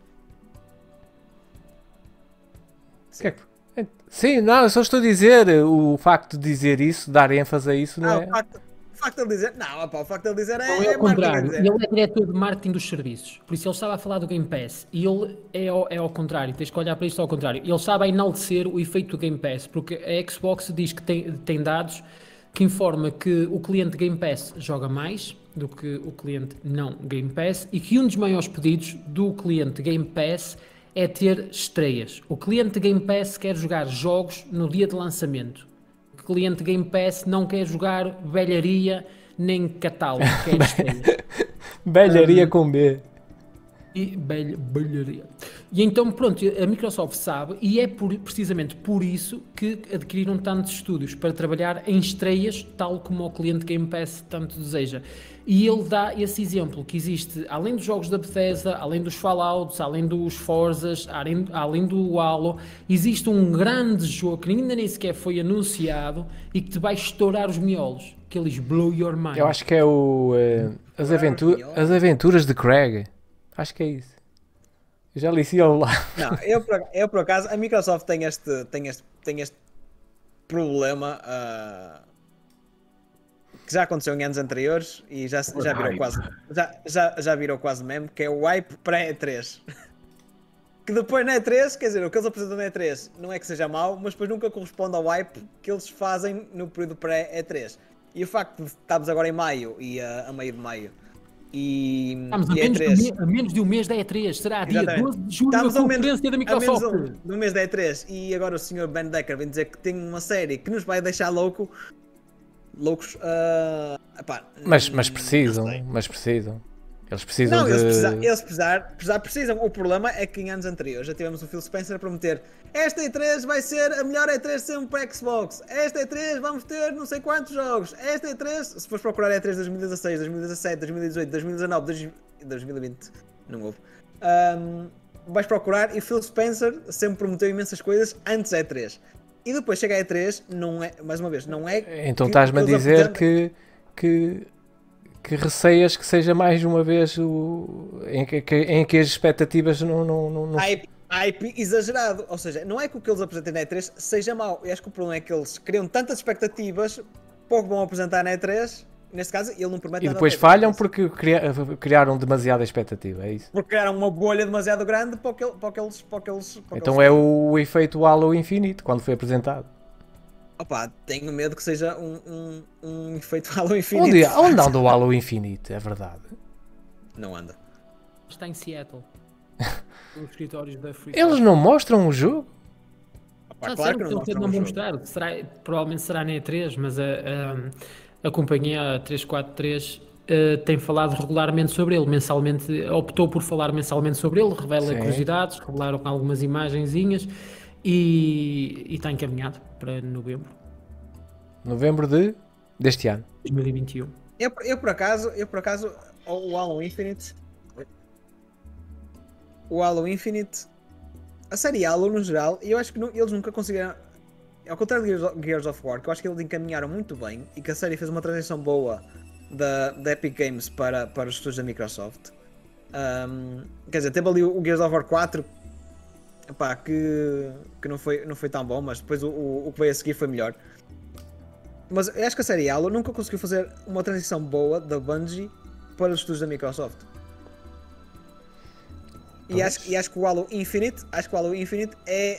Sim. Sim, não, eu só estou a dizer, o facto de dizer isso, dar ênfase a isso, não é? O facto de ele dizer... Não, opa, o facto de ele dizer Não, é o contrário. Ele é diretor de marketing dos serviços. Por isso ele estava a falar do Game Pass. E ele é ao contrário. Tens que olhar para isto ao contrário. Ele estava a enaltecer o efeito do Game Pass. Porque a Xbox diz que tem dados que informa que o cliente Game Pass joga mais do que o cliente não Game Pass. E que um dos maiores pedidos do cliente Game Pass é ter estreias. O cliente Game Pass quer jogar jogos no dia de lançamento. O cliente Game Pass não quer jogar velharia nem catálogo, quer estreias. Velharia com B. E velharia. E então, pronto, a Microsoft sabe, e é precisamente por isso que adquiriram tantos estúdios, para trabalhar em estreias, tal como o cliente Game Pass tanto deseja. E ele dá esse exemplo, que existe, além dos jogos da Bethesda, além dos Fallouts, além dos Forzas, além do Halo, existe um grande jogo que ainda nem sequer foi anunciado e que te vai estourar os miolos, que eles blow your mind. Eu acho que é o As Aventuras de Craig. Acho que é isso. Eu já li isso lá. Não, eu por acaso, a Microsoft tem este problema que já aconteceu em anos anteriores e já virou quase meme, que é o hype pré-E3. Que depois na E3, quer dizer, o que eles apresentam na E3 não é que seja mau, mas depois nunca corresponde ao hype que eles fazem no período pré-E3. E o facto de estarmos agora em maio e a meio de maio e estamos a menos de um mês da E3, será dia 12 de julho a conferência da Microsoft. A menos de um mês da E3 e agora o Sr. Ben Decker vem dizer que tem uma série que nos vai deixar loucos. Mas precisam. Eles precisam precisam. O problema é que em anos anteriores já tivemos o Phil Spencer a prometer: esta E3 vai ser a melhor E3 sempre para Xbox, esta E3 vamos ter não sei quantos jogos, esta E3, se fores procurar E3 2016, 2017, 2018, 2019, 2020, não houve, vais procurar, e Phil Spencer sempre prometeu imensas coisas antes da E3. E depois chega a E3, não é, mais uma vez, não é... Então estás-me a dizer que receias que seja mais uma vez em que as expectativas não... Hype exagerado, ou seja, não é que o que eles apresentem na E3 seja mau, eu acho que o problema é que eles criam tantas expectativas, pouco vão apresentar na E3, neste caso ele não promete nada. E depois falham porque criaram demasiada expectativa, é isso? Porque criaram uma bolha demasiado grande para o que eles então é o efeito Halo Infinite, quando foi apresentado. Opa, tenho medo que seja um efeito Halo Infinite. Onde anda o Halo Infinite, é verdade? Não anda. Está em Seattle. Nos escritórios da Free. Eles não mostram o jogo? Opa, claro que não vão mostrar. Provavelmente será na E3, mas a companhia 343 tem falado regularmente sobre ele, mensalmente, optou por falar mensalmente sobre ele, revela curiosidades, revelaram algumas imagenzinhas e está encaminhado para novembro. Novembro deste ano. 2021. Eu por acaso, o Halo Infinite, a série Halo no geral, eu acho que eles nunca conseguiram, ao contrário de Gears of War, que eu acho que eles encaminharam muito bem e que a série fez uma transição boa da Epic Games para os estúdios da Microsoft. Quer dizer, teve ali o Gears of War 4, epá, que não foi tão bom, mas depois o que veio a seguir foi melhor. Mas eu acho que a série Halo nunca conseguiu fazer uma transição boa da Bungie para os estúdios da Microsoft. E acho que o Halo Infinite é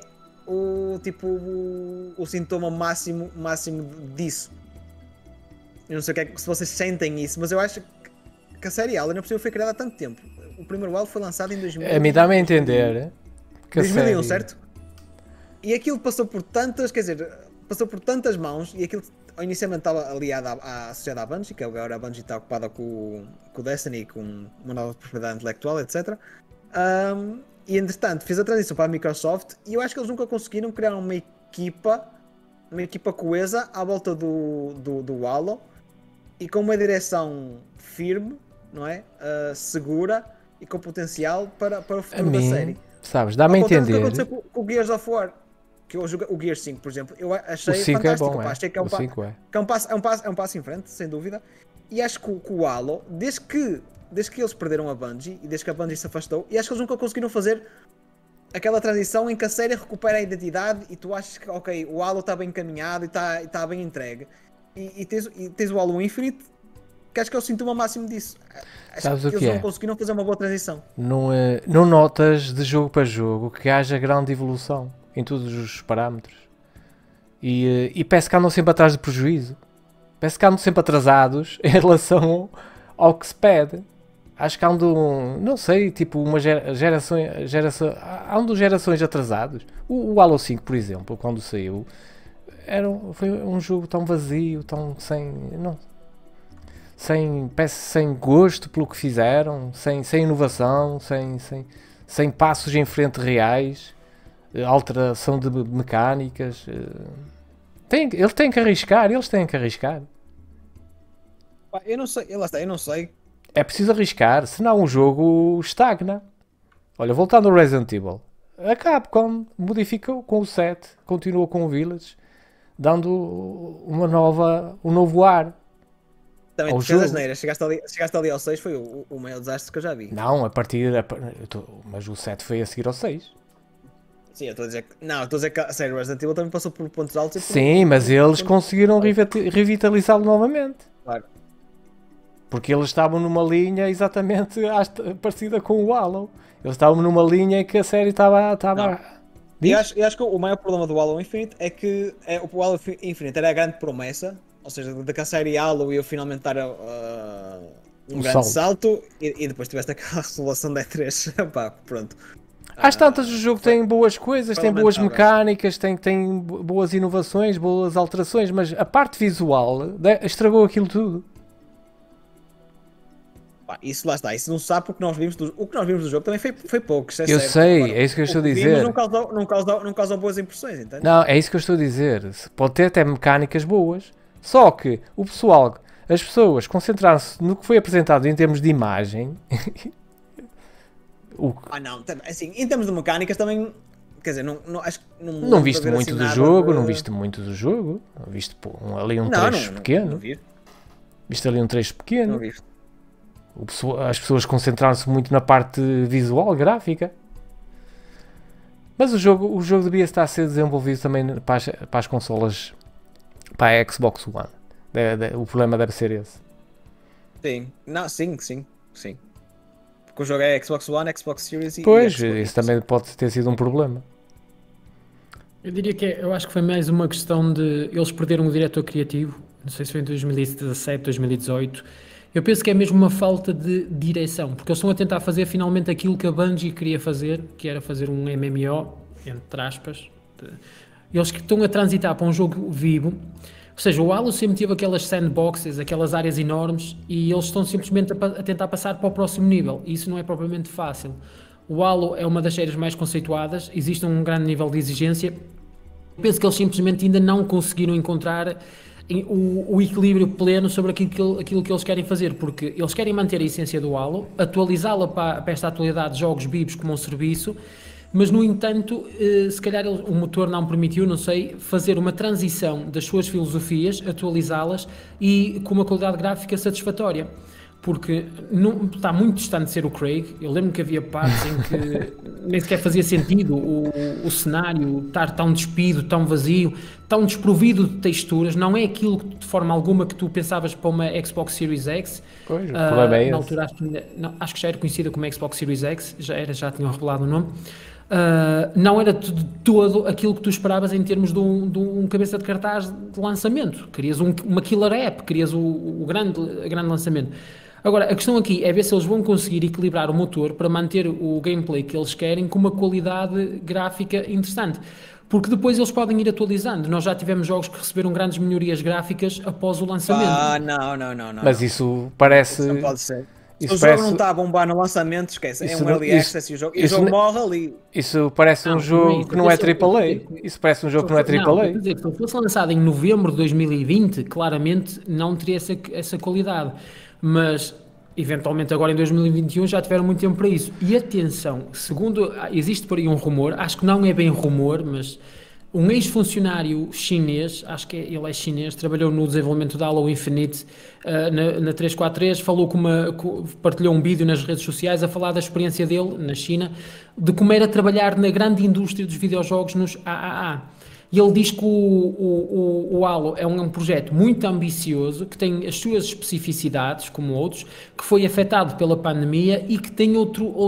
o sintoma máximo disso. Eu não sei se vocês sentem isso, mas eu acho que a série Halo não foi criada há tanto tempo. O primeiro Halo foi lançado em 2000. A mim dá-me a entender que 2001, série... certo? E aquilo passou por tantas mãos, e aquilo inicialmente estava aliado à sociedade da Bungie, que agora a Bungie está ocupada com o Destiny, com uma nova propriedade intelectual, etc. E entretanto fez a transição para a Microsoft, e eu acho que eles nunca conseguiram criar uma equipa coesa à volta do Halo, e com uma direção firme, não é? Segura e com potencial para o futuro da série. Sabes, dá-me a entender. O que aconteceu com o Gears of War, que eu joguei o Gears 5, por exemplo, eu achei o 5 fantástico. É bom, achei que é um passo em frente, sem dúvida. E acho que o Halo, desde que eles perderam a Bungie e desde que a Bungie se afastou, e acho que eles nunca conseguiram fazer aquela transição em que a série recupera a identidade e tu achas que, ok, o Halo está bem encaminhado e está bem entregue. E tens o Halo Infinite, que acho que é o sintoma máximo disso. Sabes que o que eles é? não conseguiram fazer uma boa transição. Não notas de jogo para jogo que haja grande evolução em todos os parâmetros. E parece que andam sempre atrás de prejuízo. Parece que andam sempre atrasados em relação ao que se pede. Acho que andam, não sei, tipo uma andam gerações atrasados. O Halo 5, por exemplo, quando saiu, foi um jogo tão vazio, tão sem gosto pelo que fizeram, sem inovação, sem passos em frente reais, alteração de mecânicas. Eles têm que arriscar. Eu não sei. É preciso arriscar, senão o jogo estagna. Olha, voltando ao Resident Evil, a Capcom modificou com o 7, continua com o Village, dando um novo ar. Também tu fez asneiras, chegaste ali ao 6, foi o maior desastre que eu já vi. Não, mas o 7 foi a seguir ao 6. Sim, eu estou a dizer que a série Resident Evil também passou por pontos altos. Sim, mas eles conseguiram revitalizá-lo novamente. Claro. Porque eles estavam numa linha exatamente parecida com o Halo. Eles estavam numa linha em que a série estava... Eu acho que o maior problema do Halo Infinite é que o Halo Infinite era a grande promessa, ou seja, de que a série Halo ia finalmente dar um grande salto e depois tiveste aquela revelação da E3. Pá, pronto. Às tantas o jogo tem boas coisas, tem boas mecânicas, tem boas inovações, boas alterações, mas a parte visual estragou aquilo tudo. Isso lá está, isso não se sabe porque o que nós vimos do jogo também foi pouco. Eu sei, é isso que eu estou a dizer. Não causou boas impressões, entende? Não, é isso que eu estou a dizer. Pode ter até mecânicas boas, só que as pessoas concentraram-se no que foi apresentado em termos de imagem. Não, assim, em termos de mecânicas também, quer dizer, acho que não viste muito do jogo, não viste muito do jogo, viste ali um trecho pequeno. Não vi. Viste ali um trecho pequeno. Não viste. As pessoas concentraram-se muito na parte visual, gráfica. Mas o jogo devia estar a ser desenvolvido também para as consolas, para a Xbox One. O problema deve ser esse. Sim. Porque o jogo é Xbox One, Xbox Series e pois, Xbox. Isso também pode ter sido um problema. Eu diria que eu acho que foi mais uma questão de eles perderam o diretor criativo. Não sei se foi em 2017, 2018. Eu penso que é mesmo uma falta de direção, porque eles estão a tentar fazer finalmente aquilo que a Bungie queria fazer, que era fazer um MMO, entre aspas. Eles que estão a transitar para um jogo vivo, ou seja, o Halo sempre teve aquelas sandboxes, aquelas áreas enormes, e eles estão simplesmente a tentar passar para o próximo nível, e isso não é propriamente fácil. O Halo é uma das séries mais conceituadas, existe um grande nível de exigência. Eu penso que eles simplesmente ainda não conseguiram encontrar o equilíbrio pleno sobre aquilo que eles querem fazer, porque eles querem manter a essência do Halo, atualizá-la para esta atualidade de jogos vivos como um serviço, mas no entanto, se calhar o motor não permitiu, não sei, fazer uma transição das suas filosofias, atualizá-las e com uma qualidade gráfica satisfatória. Porque está muito distante de ser o Craig. Eu lembro que havia partes em que nem sequer fazia sentido o cenário estar tão despido, tão vazio, tão desprovido de texturas. Não é aquilo que, de forma alguma, que tu pensavas para uma Xbox Series X. Pois, o problema é esse. Na altura acho que já era conhecida como Xbox Series X, já tinham revelado o nome. não era de todo aquilo que tu esperavas em termos de um cabeça de cartaz de lançamento. Querias uma killer app, querias o grande lançamento. Agora, a questão aqui é ver se eles vão conseguir equilibrar o motor para manter o gameplay que eles querem com uma qualidade gráfica interessante. Porque depois eles podem ir atualizando. Nós já tivemos jogos que receberam grandes melhorias gráficas após o lançamento. Não. Mas isso parece... Isso não pode ser. Se o parece... jogo não está a bombar no lançamento, esquece. Isso é um early access e o jogo morre ali. Isso parece um jogo que não é AAA. Isso parece um jogo que não é AAA. Se fosse lançado em novembro de 2020, claramente não teria essa qualidade. Mas, eventualmente, agora em 2021 já tiveram muito tempo para isso. E atenção, segundo, existe por aí um rumor, acho que não é bem rumor, mas um ex-funcionário chinês, acho que ele é chinês, trabalhou no desenvolvimento da Halo Infinite na 343, partilhou um vídeo nas redes sociais a falar da experiência dele na China, de como era trabalhar na grande indústria dos videojogos nos AAA. E ele diz que o Halo é um projeto muito ambicioso, que tem as suas especificidades, como outros, que foi afetado pela pandemia e que tem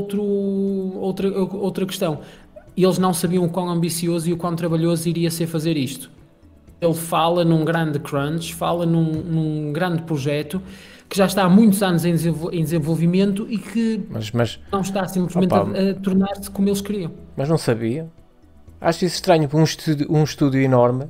outra questão. Eles não sabiam o quão ambicioso e o quão trabalhoso iria ser fazer isto. Ele fala num grande crunch, fala num grande projeto que já está há muitos anos em desenvolvimento e que não está simplesmente a tornar-se como eles queriam. Mas não sabia. Acho isso estranho para um estúdio enorme,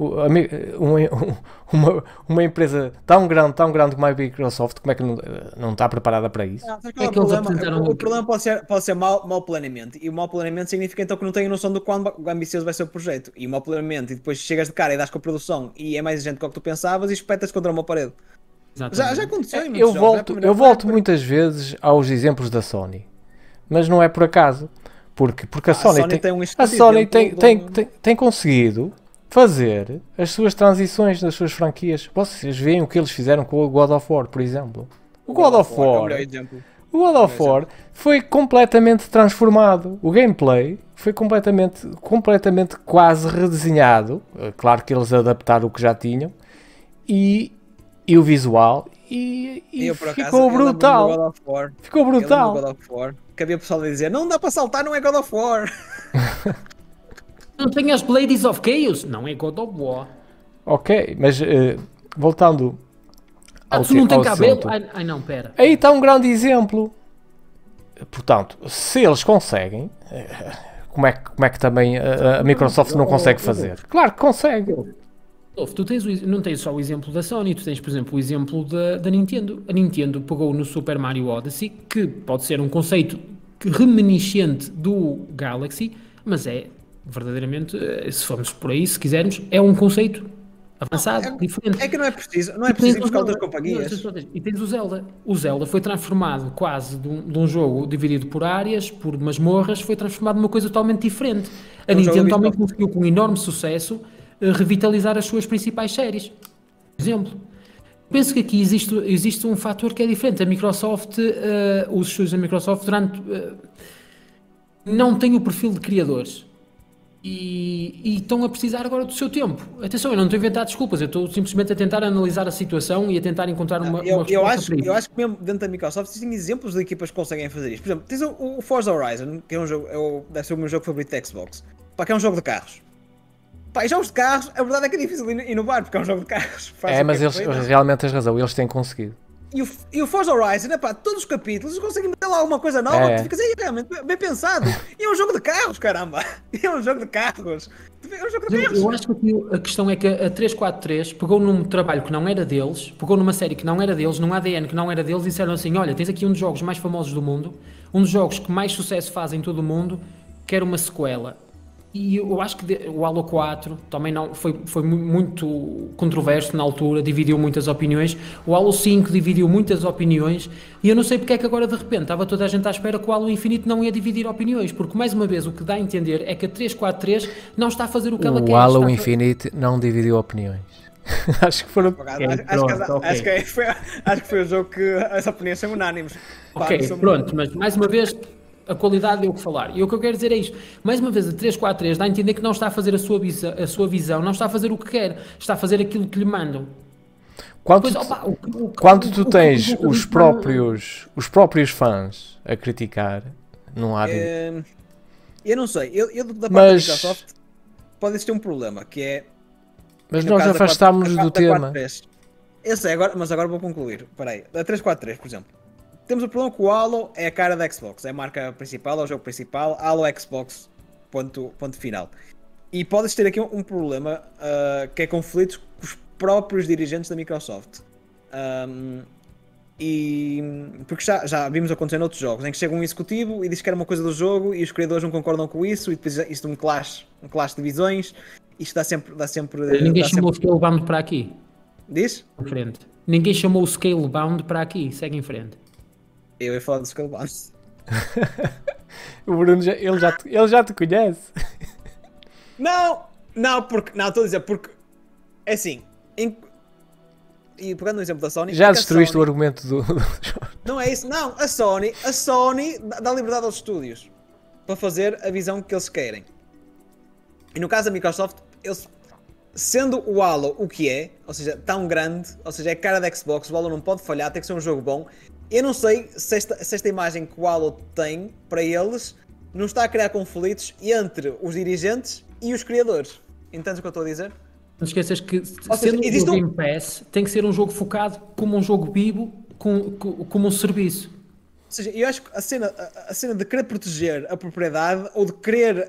uma empresa tão grande como a Microsoft, como é que não está preparada para isso? O problema pode ser mau planeamento, e o mau planeamento significa então que não têm noção do quão ambicioso vai ser o projeto, e o mau planeamento, e depois chegas de cara e dás com a produção e é mais gente do que tu pensavas e espetas contra uma parede. Já aconteceu em eu volto muitas vezes aos exemplos da Sony, mas não é por acaso. Porque a Sony tem conseguido fazer as suas transições das suas franquias. Vocês veem o que eles fizeram com o God of War, por exemplo. O God of War foi completamente transformado. O gameplay foi completamente quase redesenhado. Claro que eles adaptaram o que já tinham. E o visual. E ficou brutal. Ficou brutal. Que havia pessoal a dizer, não dá para saltar, não é God of War. Não tem as Blades of Chaos, não é God of War. Ok, mas voltando ao tu não tem cabelo? Ai não, pera. Aí está um grande exemplo. Portanto, se eles conseguem, como é que também a Microsoft não consegue fazer? Claro que consegue. Tu não tens só o exemplo da Sony, tu tens, por exemplo, o exemplo da Nintendo. A Nintendo pegou no Super Mario Odyssey, que pode ser um conceito reminiscente do Galaxy, mas é verdadeiramente, se formos por aí, se quisermos, é um conceito avançado, diferente. É que não é preciso ir buscar outras companhias. E tens o Zelda. O Zelda foi transformado quase de um jogo dividido por áreas, por masmorras, foi transformado numa coisa totalmente diferente. A Nintendo também conseguiu, com enorme sucesso, revitalizar as suas principais séries. Por exemplo, penso que aqui existe um fator que é diferente. A Microsoft, os estúdios da Microsoft não têm o perfil de criadores e estão a precisar agora do seu tempo. Atenção, eu não estou a inventar desculpas, eu estou simplesmente a tentar analisar a situação e a tentar encontrar uma resposta para isso. Eu acho que mesmo dentro da Microsoft existem exemplos de equipas que conseguem fazer isto. Por exemplo, tens o Forza Horizon, que é um jogo, deve ser o meu jogo favorito da Xbox, que é um jogo de carros. E jogos de carros, a verdade é que é difícil inovar, porque é um jogo de carros. Mas eles realmente tens razão, eles têm conseguido. E o Forza Horizon, todos os capítulos, eles conseguem meter lá alguma coisa nova, tu ficas aí realmente bem pensado. E é um jogo de carros, caramba! É um jogo de carros. Eu acho que aqui a questão é que a 343 pegou num trabalho que não era deles, pegou numa série que não era deles, num ADN que não era deles, e disseram assim, olha, tens aqui um dos jogos mais famosos do mundo, um dos jogos que mais sucesso faz em todo o mundo, quer uma sequela. E eu acho que o Halo 4 também não foi muito controverso na altura, dividiu muitas opiniões. O Halo 5 dividiu muitas opiniões e eu não sei porque é que agora de repente estava toda a gente à espera que o Halo Infinite não ia dividir opiniões, porque mais uma vez o que dá a entender é que a 343 não está a fazer o que ela quer. O Halo Infinite não dividiu opiniões. Acho que foram... Acho que foi o jogo que as opiniões são unânimes. Pronto, mas mais uma vez... A qualidade deu o que falar. E o que eu quero dizer é isto. Mais uma vez, a 343 dá a entender que não está a fazer a sua visão, não está a fazer o que quer, está a fazer aquilo que lhe mandam. Quando tu tens os próprios fãs a criticar, não há... Eu não sei, eu da parte Mas- da Microsoft pode existir um problema, que é... Mas no nós caso da afastámos-nos do da tema. 4.3. Eu sei, mas agora vou concluir. Espera aí, da 343, por exemplo. Temos o problema que o Halo é a cara da Xbox, é a marca principal, é o jogo principal, Halo Xbox, ponto final. E pode existir aqui um problema, que é conflitos com os próprios dirigentes da Microsoft. Porque já vimos acontecer noutros jogos, em que chega um executivo e diz que era uma coisa do jogo e os criadores não concordam com isso e depois isto é um clash de visões. Isto dá sempre Ninguém chamou o Scalebound para aqui. Diz? Em frente. Ninguém chamou o Scalebound para aqui. Segue em frente. Eu ia falar do Scalebound. O Bruno, ele já te conhece. Não, estou a dizer, porque é assim, e pegando no exemplo da Sony, Já porque a destruíste Sony- o argumento do jogo. Não é isso, não, a Sony dá liberdade aos estúdios para fazer a visão que eles querem. E no caso da Microsoft, eles, sendo o Halo o que é, ou seja, tão grande, ou seja, é a cara da Xbox, o Halo não pode falhar, tem que ser um jogo bom. Eu não sei se esta imagem que o Halo tem para eles não está a criar conflitos entre os dirigentes e os criadores. Entendes o que eu estou a dizer? Não esqueças que, Ou seja, sendo um existe jogo Game Pass, tem que ser um jogo focado como um jogo vivo, como um serviço. Ou seja, eu acho que a cena de querer proteger a propriedade ou de querer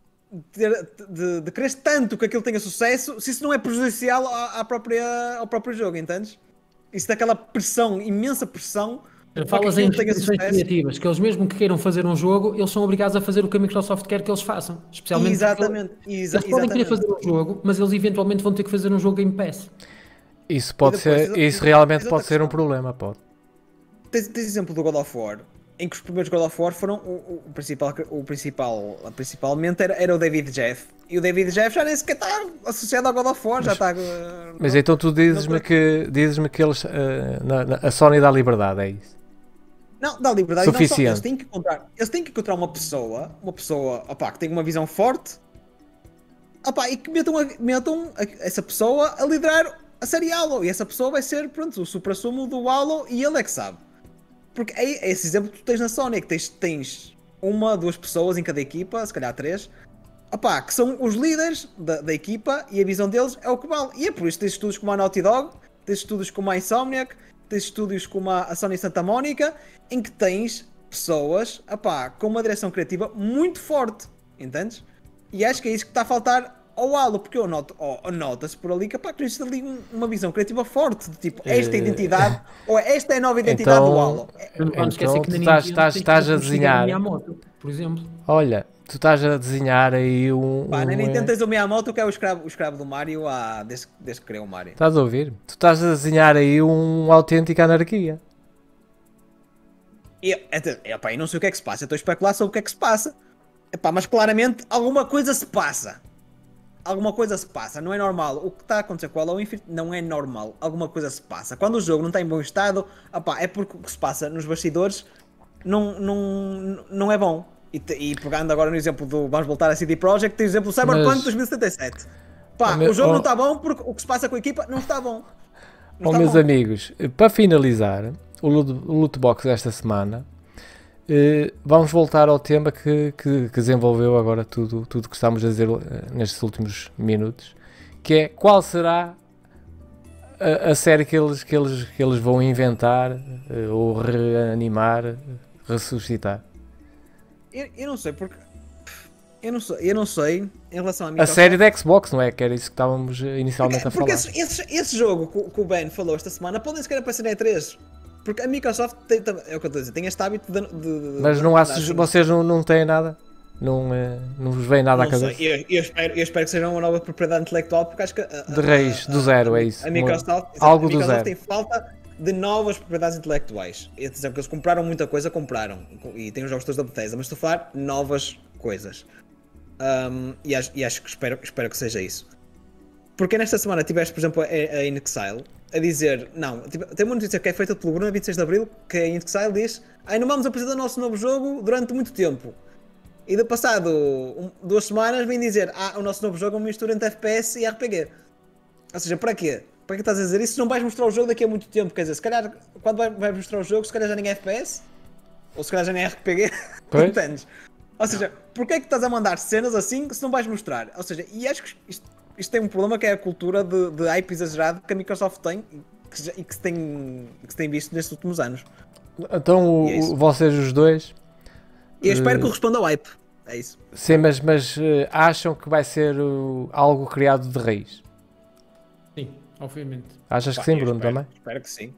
de querer tanto que aquilo tenha sucesso, se isso não é prejudicial ao próprio jogo, entendes? Isso daquela pressão, imensa pressão. Falas para que em aquilo tenha instituições sucesso. criativas, que eles mesmo que queiram fazer um jogo, eles são obrigados a fazer o que a Microsoft quer que eles façam. Especialmente Exatamente. eles podem querer fazer um jogo, mas eles eventualmente vão ter que fazer um jogo Game Pass. Isso pode depois, ser, isso realmente outra pode ser um questão. problema, pode. Tens exemplo do God of War, em que os primeiros God of War foram principalmente era o David Jeff. E o David Jeff já nem sequer está associado ao God of War, já está. Mas então tu dizes-me que eles a Sony dá liberdade, é isso? Não, dá liberdade. Suficiente. E não só, eles têm que encontrar uma pessoa opá, que tenha uma visão forte, opá, e que metam essa pessoa a liderar a série Halo. E essa pessoa vai ser, pronto, o supra-sumo do Halo e ele é que sabe. Porque é esse exemplo que tu tens na Sony, que tens uma, duas pessoas em cada equipa, se calhar três, opá, que são os líderes da equipa e a visão deles é o que vale. E é por isso que tens estudos como a Naughty Dog, tens estudos como a Insomniac, tens estúdios como a Sony Santa Mónica, em que tens pessoas, opá, com uma direção criativa muito forte, entendes? E acho que é isso que está a faltar ao Halo, porque nota-se por ali que existe ali uma visão criativa forte, de tipo, esta identidade, ou esta é a nova identidade do Halo. Não vamos esquecer Então que tu na estás Nintendo tem a que desenhar. Miyamoto, por exemplo. Olha, tu estás a desenhar aí Pá, na Nintendo tens o Miyamoto, que é o escravo do Mario desde que criou o Mario. Estás a ouvir? Tu estás a desenhar aí uma autêntica anarquia. Eu não sei o que é que se passa, eu estou a especular sobre o que é que se passa. Epá, mas claramente alguma coisa se passa. Alguma coisa se passa, não é normal. O que está a acontecer com o Halo Infinite não é normal. Alguma coisa se passa. Quando o jogo não está em bom estado, epá, é porque o que se passa nos bastidores não é bom. E pegando agora no exemplo do... Vamos voltar a CD Projekt, tem o exemplo do Cyberpunk 2077. Pá, o jogo não está bom porque o que se passa com a equipa não está bom. Meus amigos, para finalizar o loot box desta semana, vamos voltar ao tema que desenvolveu agora tudo que estamos a dizer nestes últimos minutos, que é qual será a série que eles vão inventar ou reanimar, ressuscitar. Eu não sei porque... Eu não sei em relação à Microsoft. A série da Xbox, não é? Que era isso que estávamos inicialmente a falar. Porque esse jogo que o Ben falou esta semana podem sequer aparecer na E3. Porque a Microsoft tem, é o que eu estou a dizer, tem este hábito de mas não achas, vocês não têm nada? Não vos vem nada à cabeça? Eu espero que seja uma nova propriedade intelectual, porque acho que... de raiz, do zero, é isso. A Microsoft, algo a Microsoft do zero. tem falta de novas propriedades intelectuais. Exemplo, eles compraram muita coisa, e tem os jogos todos da Bethesda, mas estou a falar novas coisas. E acho que espero que seja isso. Porque nesta semana tiveste, por exemplo, a InXile a dizer, não, tem uma notícia que é feita pelo Bruno a 26 de Abril, que a InXile diz, não vamos apresentar o nosso novo jogo durante muito tempo. E de passado 2 semanas vem dizer, o nosso novo jogo é uma mistura entre FPS e RPG. Ou seja, para quê? Para que estás a dizer isso se não vais mostrar o jogo daqui a muito tempo? Quer dizer, se calhar, quando vais mostrar o jogo, se calhar já nem é FPS? Ou se calhar já nem é RPG? Entendes? Ou seja, porquê é que estás a mandar cenas assim se não vais mostrar? Ou seja, e acho que isto tem um problema que é a cultura de hype exagerado que a Microsoft tem e que se tem visto nestes últimos anos. Então, E é isso. vocês os dois... E eu espero que corresponda ao hype. É isso. Sim, mas acham que vai ser algo criado de raiz? Sim, obviamente. Achas que Pá, sim, eu Bruno, espero, também? Espero que sim.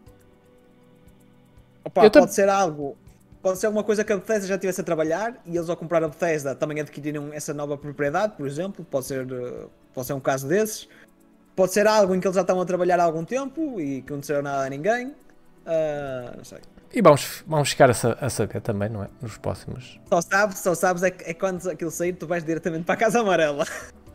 Opa, Eu pode ser algo. Pode ser alguma coisa que a Bethesda já estivesse a trabalhar e eles ao comprar a Bethesda também adquiriram essa nova propriedade, por exemplo. Pode ser um caso desses. Pode ser algo em que eles já estão a trabalhar há algum tempo e que não disseram nada a ninguém. Não sei. E vamos ficar a saber também, não é? Nos próximos. Só sabes é quando aquilo sair, tu vais diretamente para a Casa Amarela.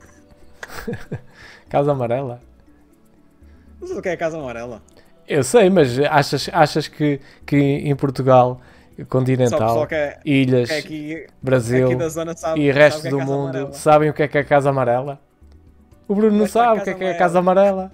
Casa Amarela? Não sei o que é a Casa Amarela. Eu sei, mas achas que em Portugal, Só o continental, pessoal que é ilhas, aqui Brasil da zona sabe, e sabe resto o que é do Casa mundo Amarela. sabem o que é a Casa Amarela? O Bruno não Vais para a sabe o que é a Casa Amarela.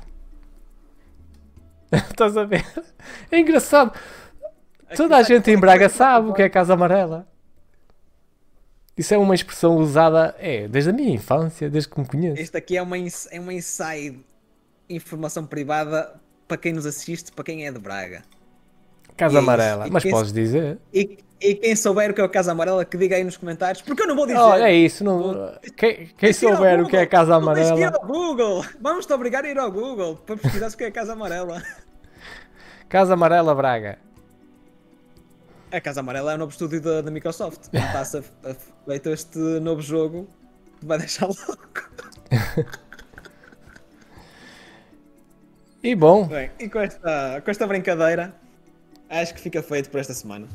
Estás a ver? É engraçado. Toda a gente em Braga sabe o que é a Casa Amarela. Isso é uma expressão usada desde a minha infância, desde que me conheço. Isto aqui é uma inside informação privada para quem nos assiste, para quem é de Braga. Casa E é isso. Amarela, E mas quem podes dizer. E quem souber o que é a Casa Amarela, que diga aí nos comentários, porque eu não vou dizer. Oh, é isso. Não... Quem souber o que é a Casa Não tens que ir Amarela. ao Google. Vamos-te obrigar a ir ao Google para pesquisar o que é a Casa Amarela. Casa Amarela Braga. A Casa Amarela é o novo estúdio da Microsoft. Está-se feito este novo jogo que vai deixar louco. E bom, Bem, e com esta brincadeira, acho que fica feito por esta semana.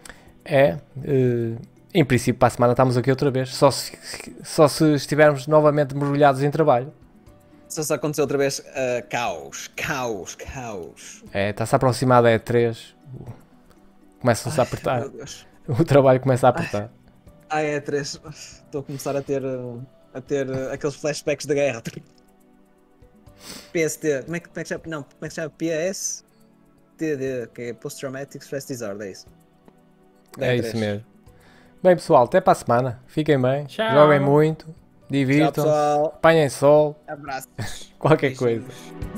em princípio para a semana estamos aqui outra vez. Só se estivermos novamente mergulhados em trabalho. Só aconteceu outra vez caos. Está-se a aproximar da E3. Começa-se a apertar. Meu Deus. O trabalho começa a apertar. E3. Estou a começar a ter aqueles flashbacks da guerra. PST. Como é que se chama? Não, como é que se chama? PSTD, que é Post Traumatic Stress Disorder, é isso. É isso mesmo. Bem pessoal, até para a semana. Fiquem bem. Tchau. Joguem muito. Tchau, Divirtam-se. pessoal. Apanhem sol. Abraços. Qualquer Beijinhos. coisa.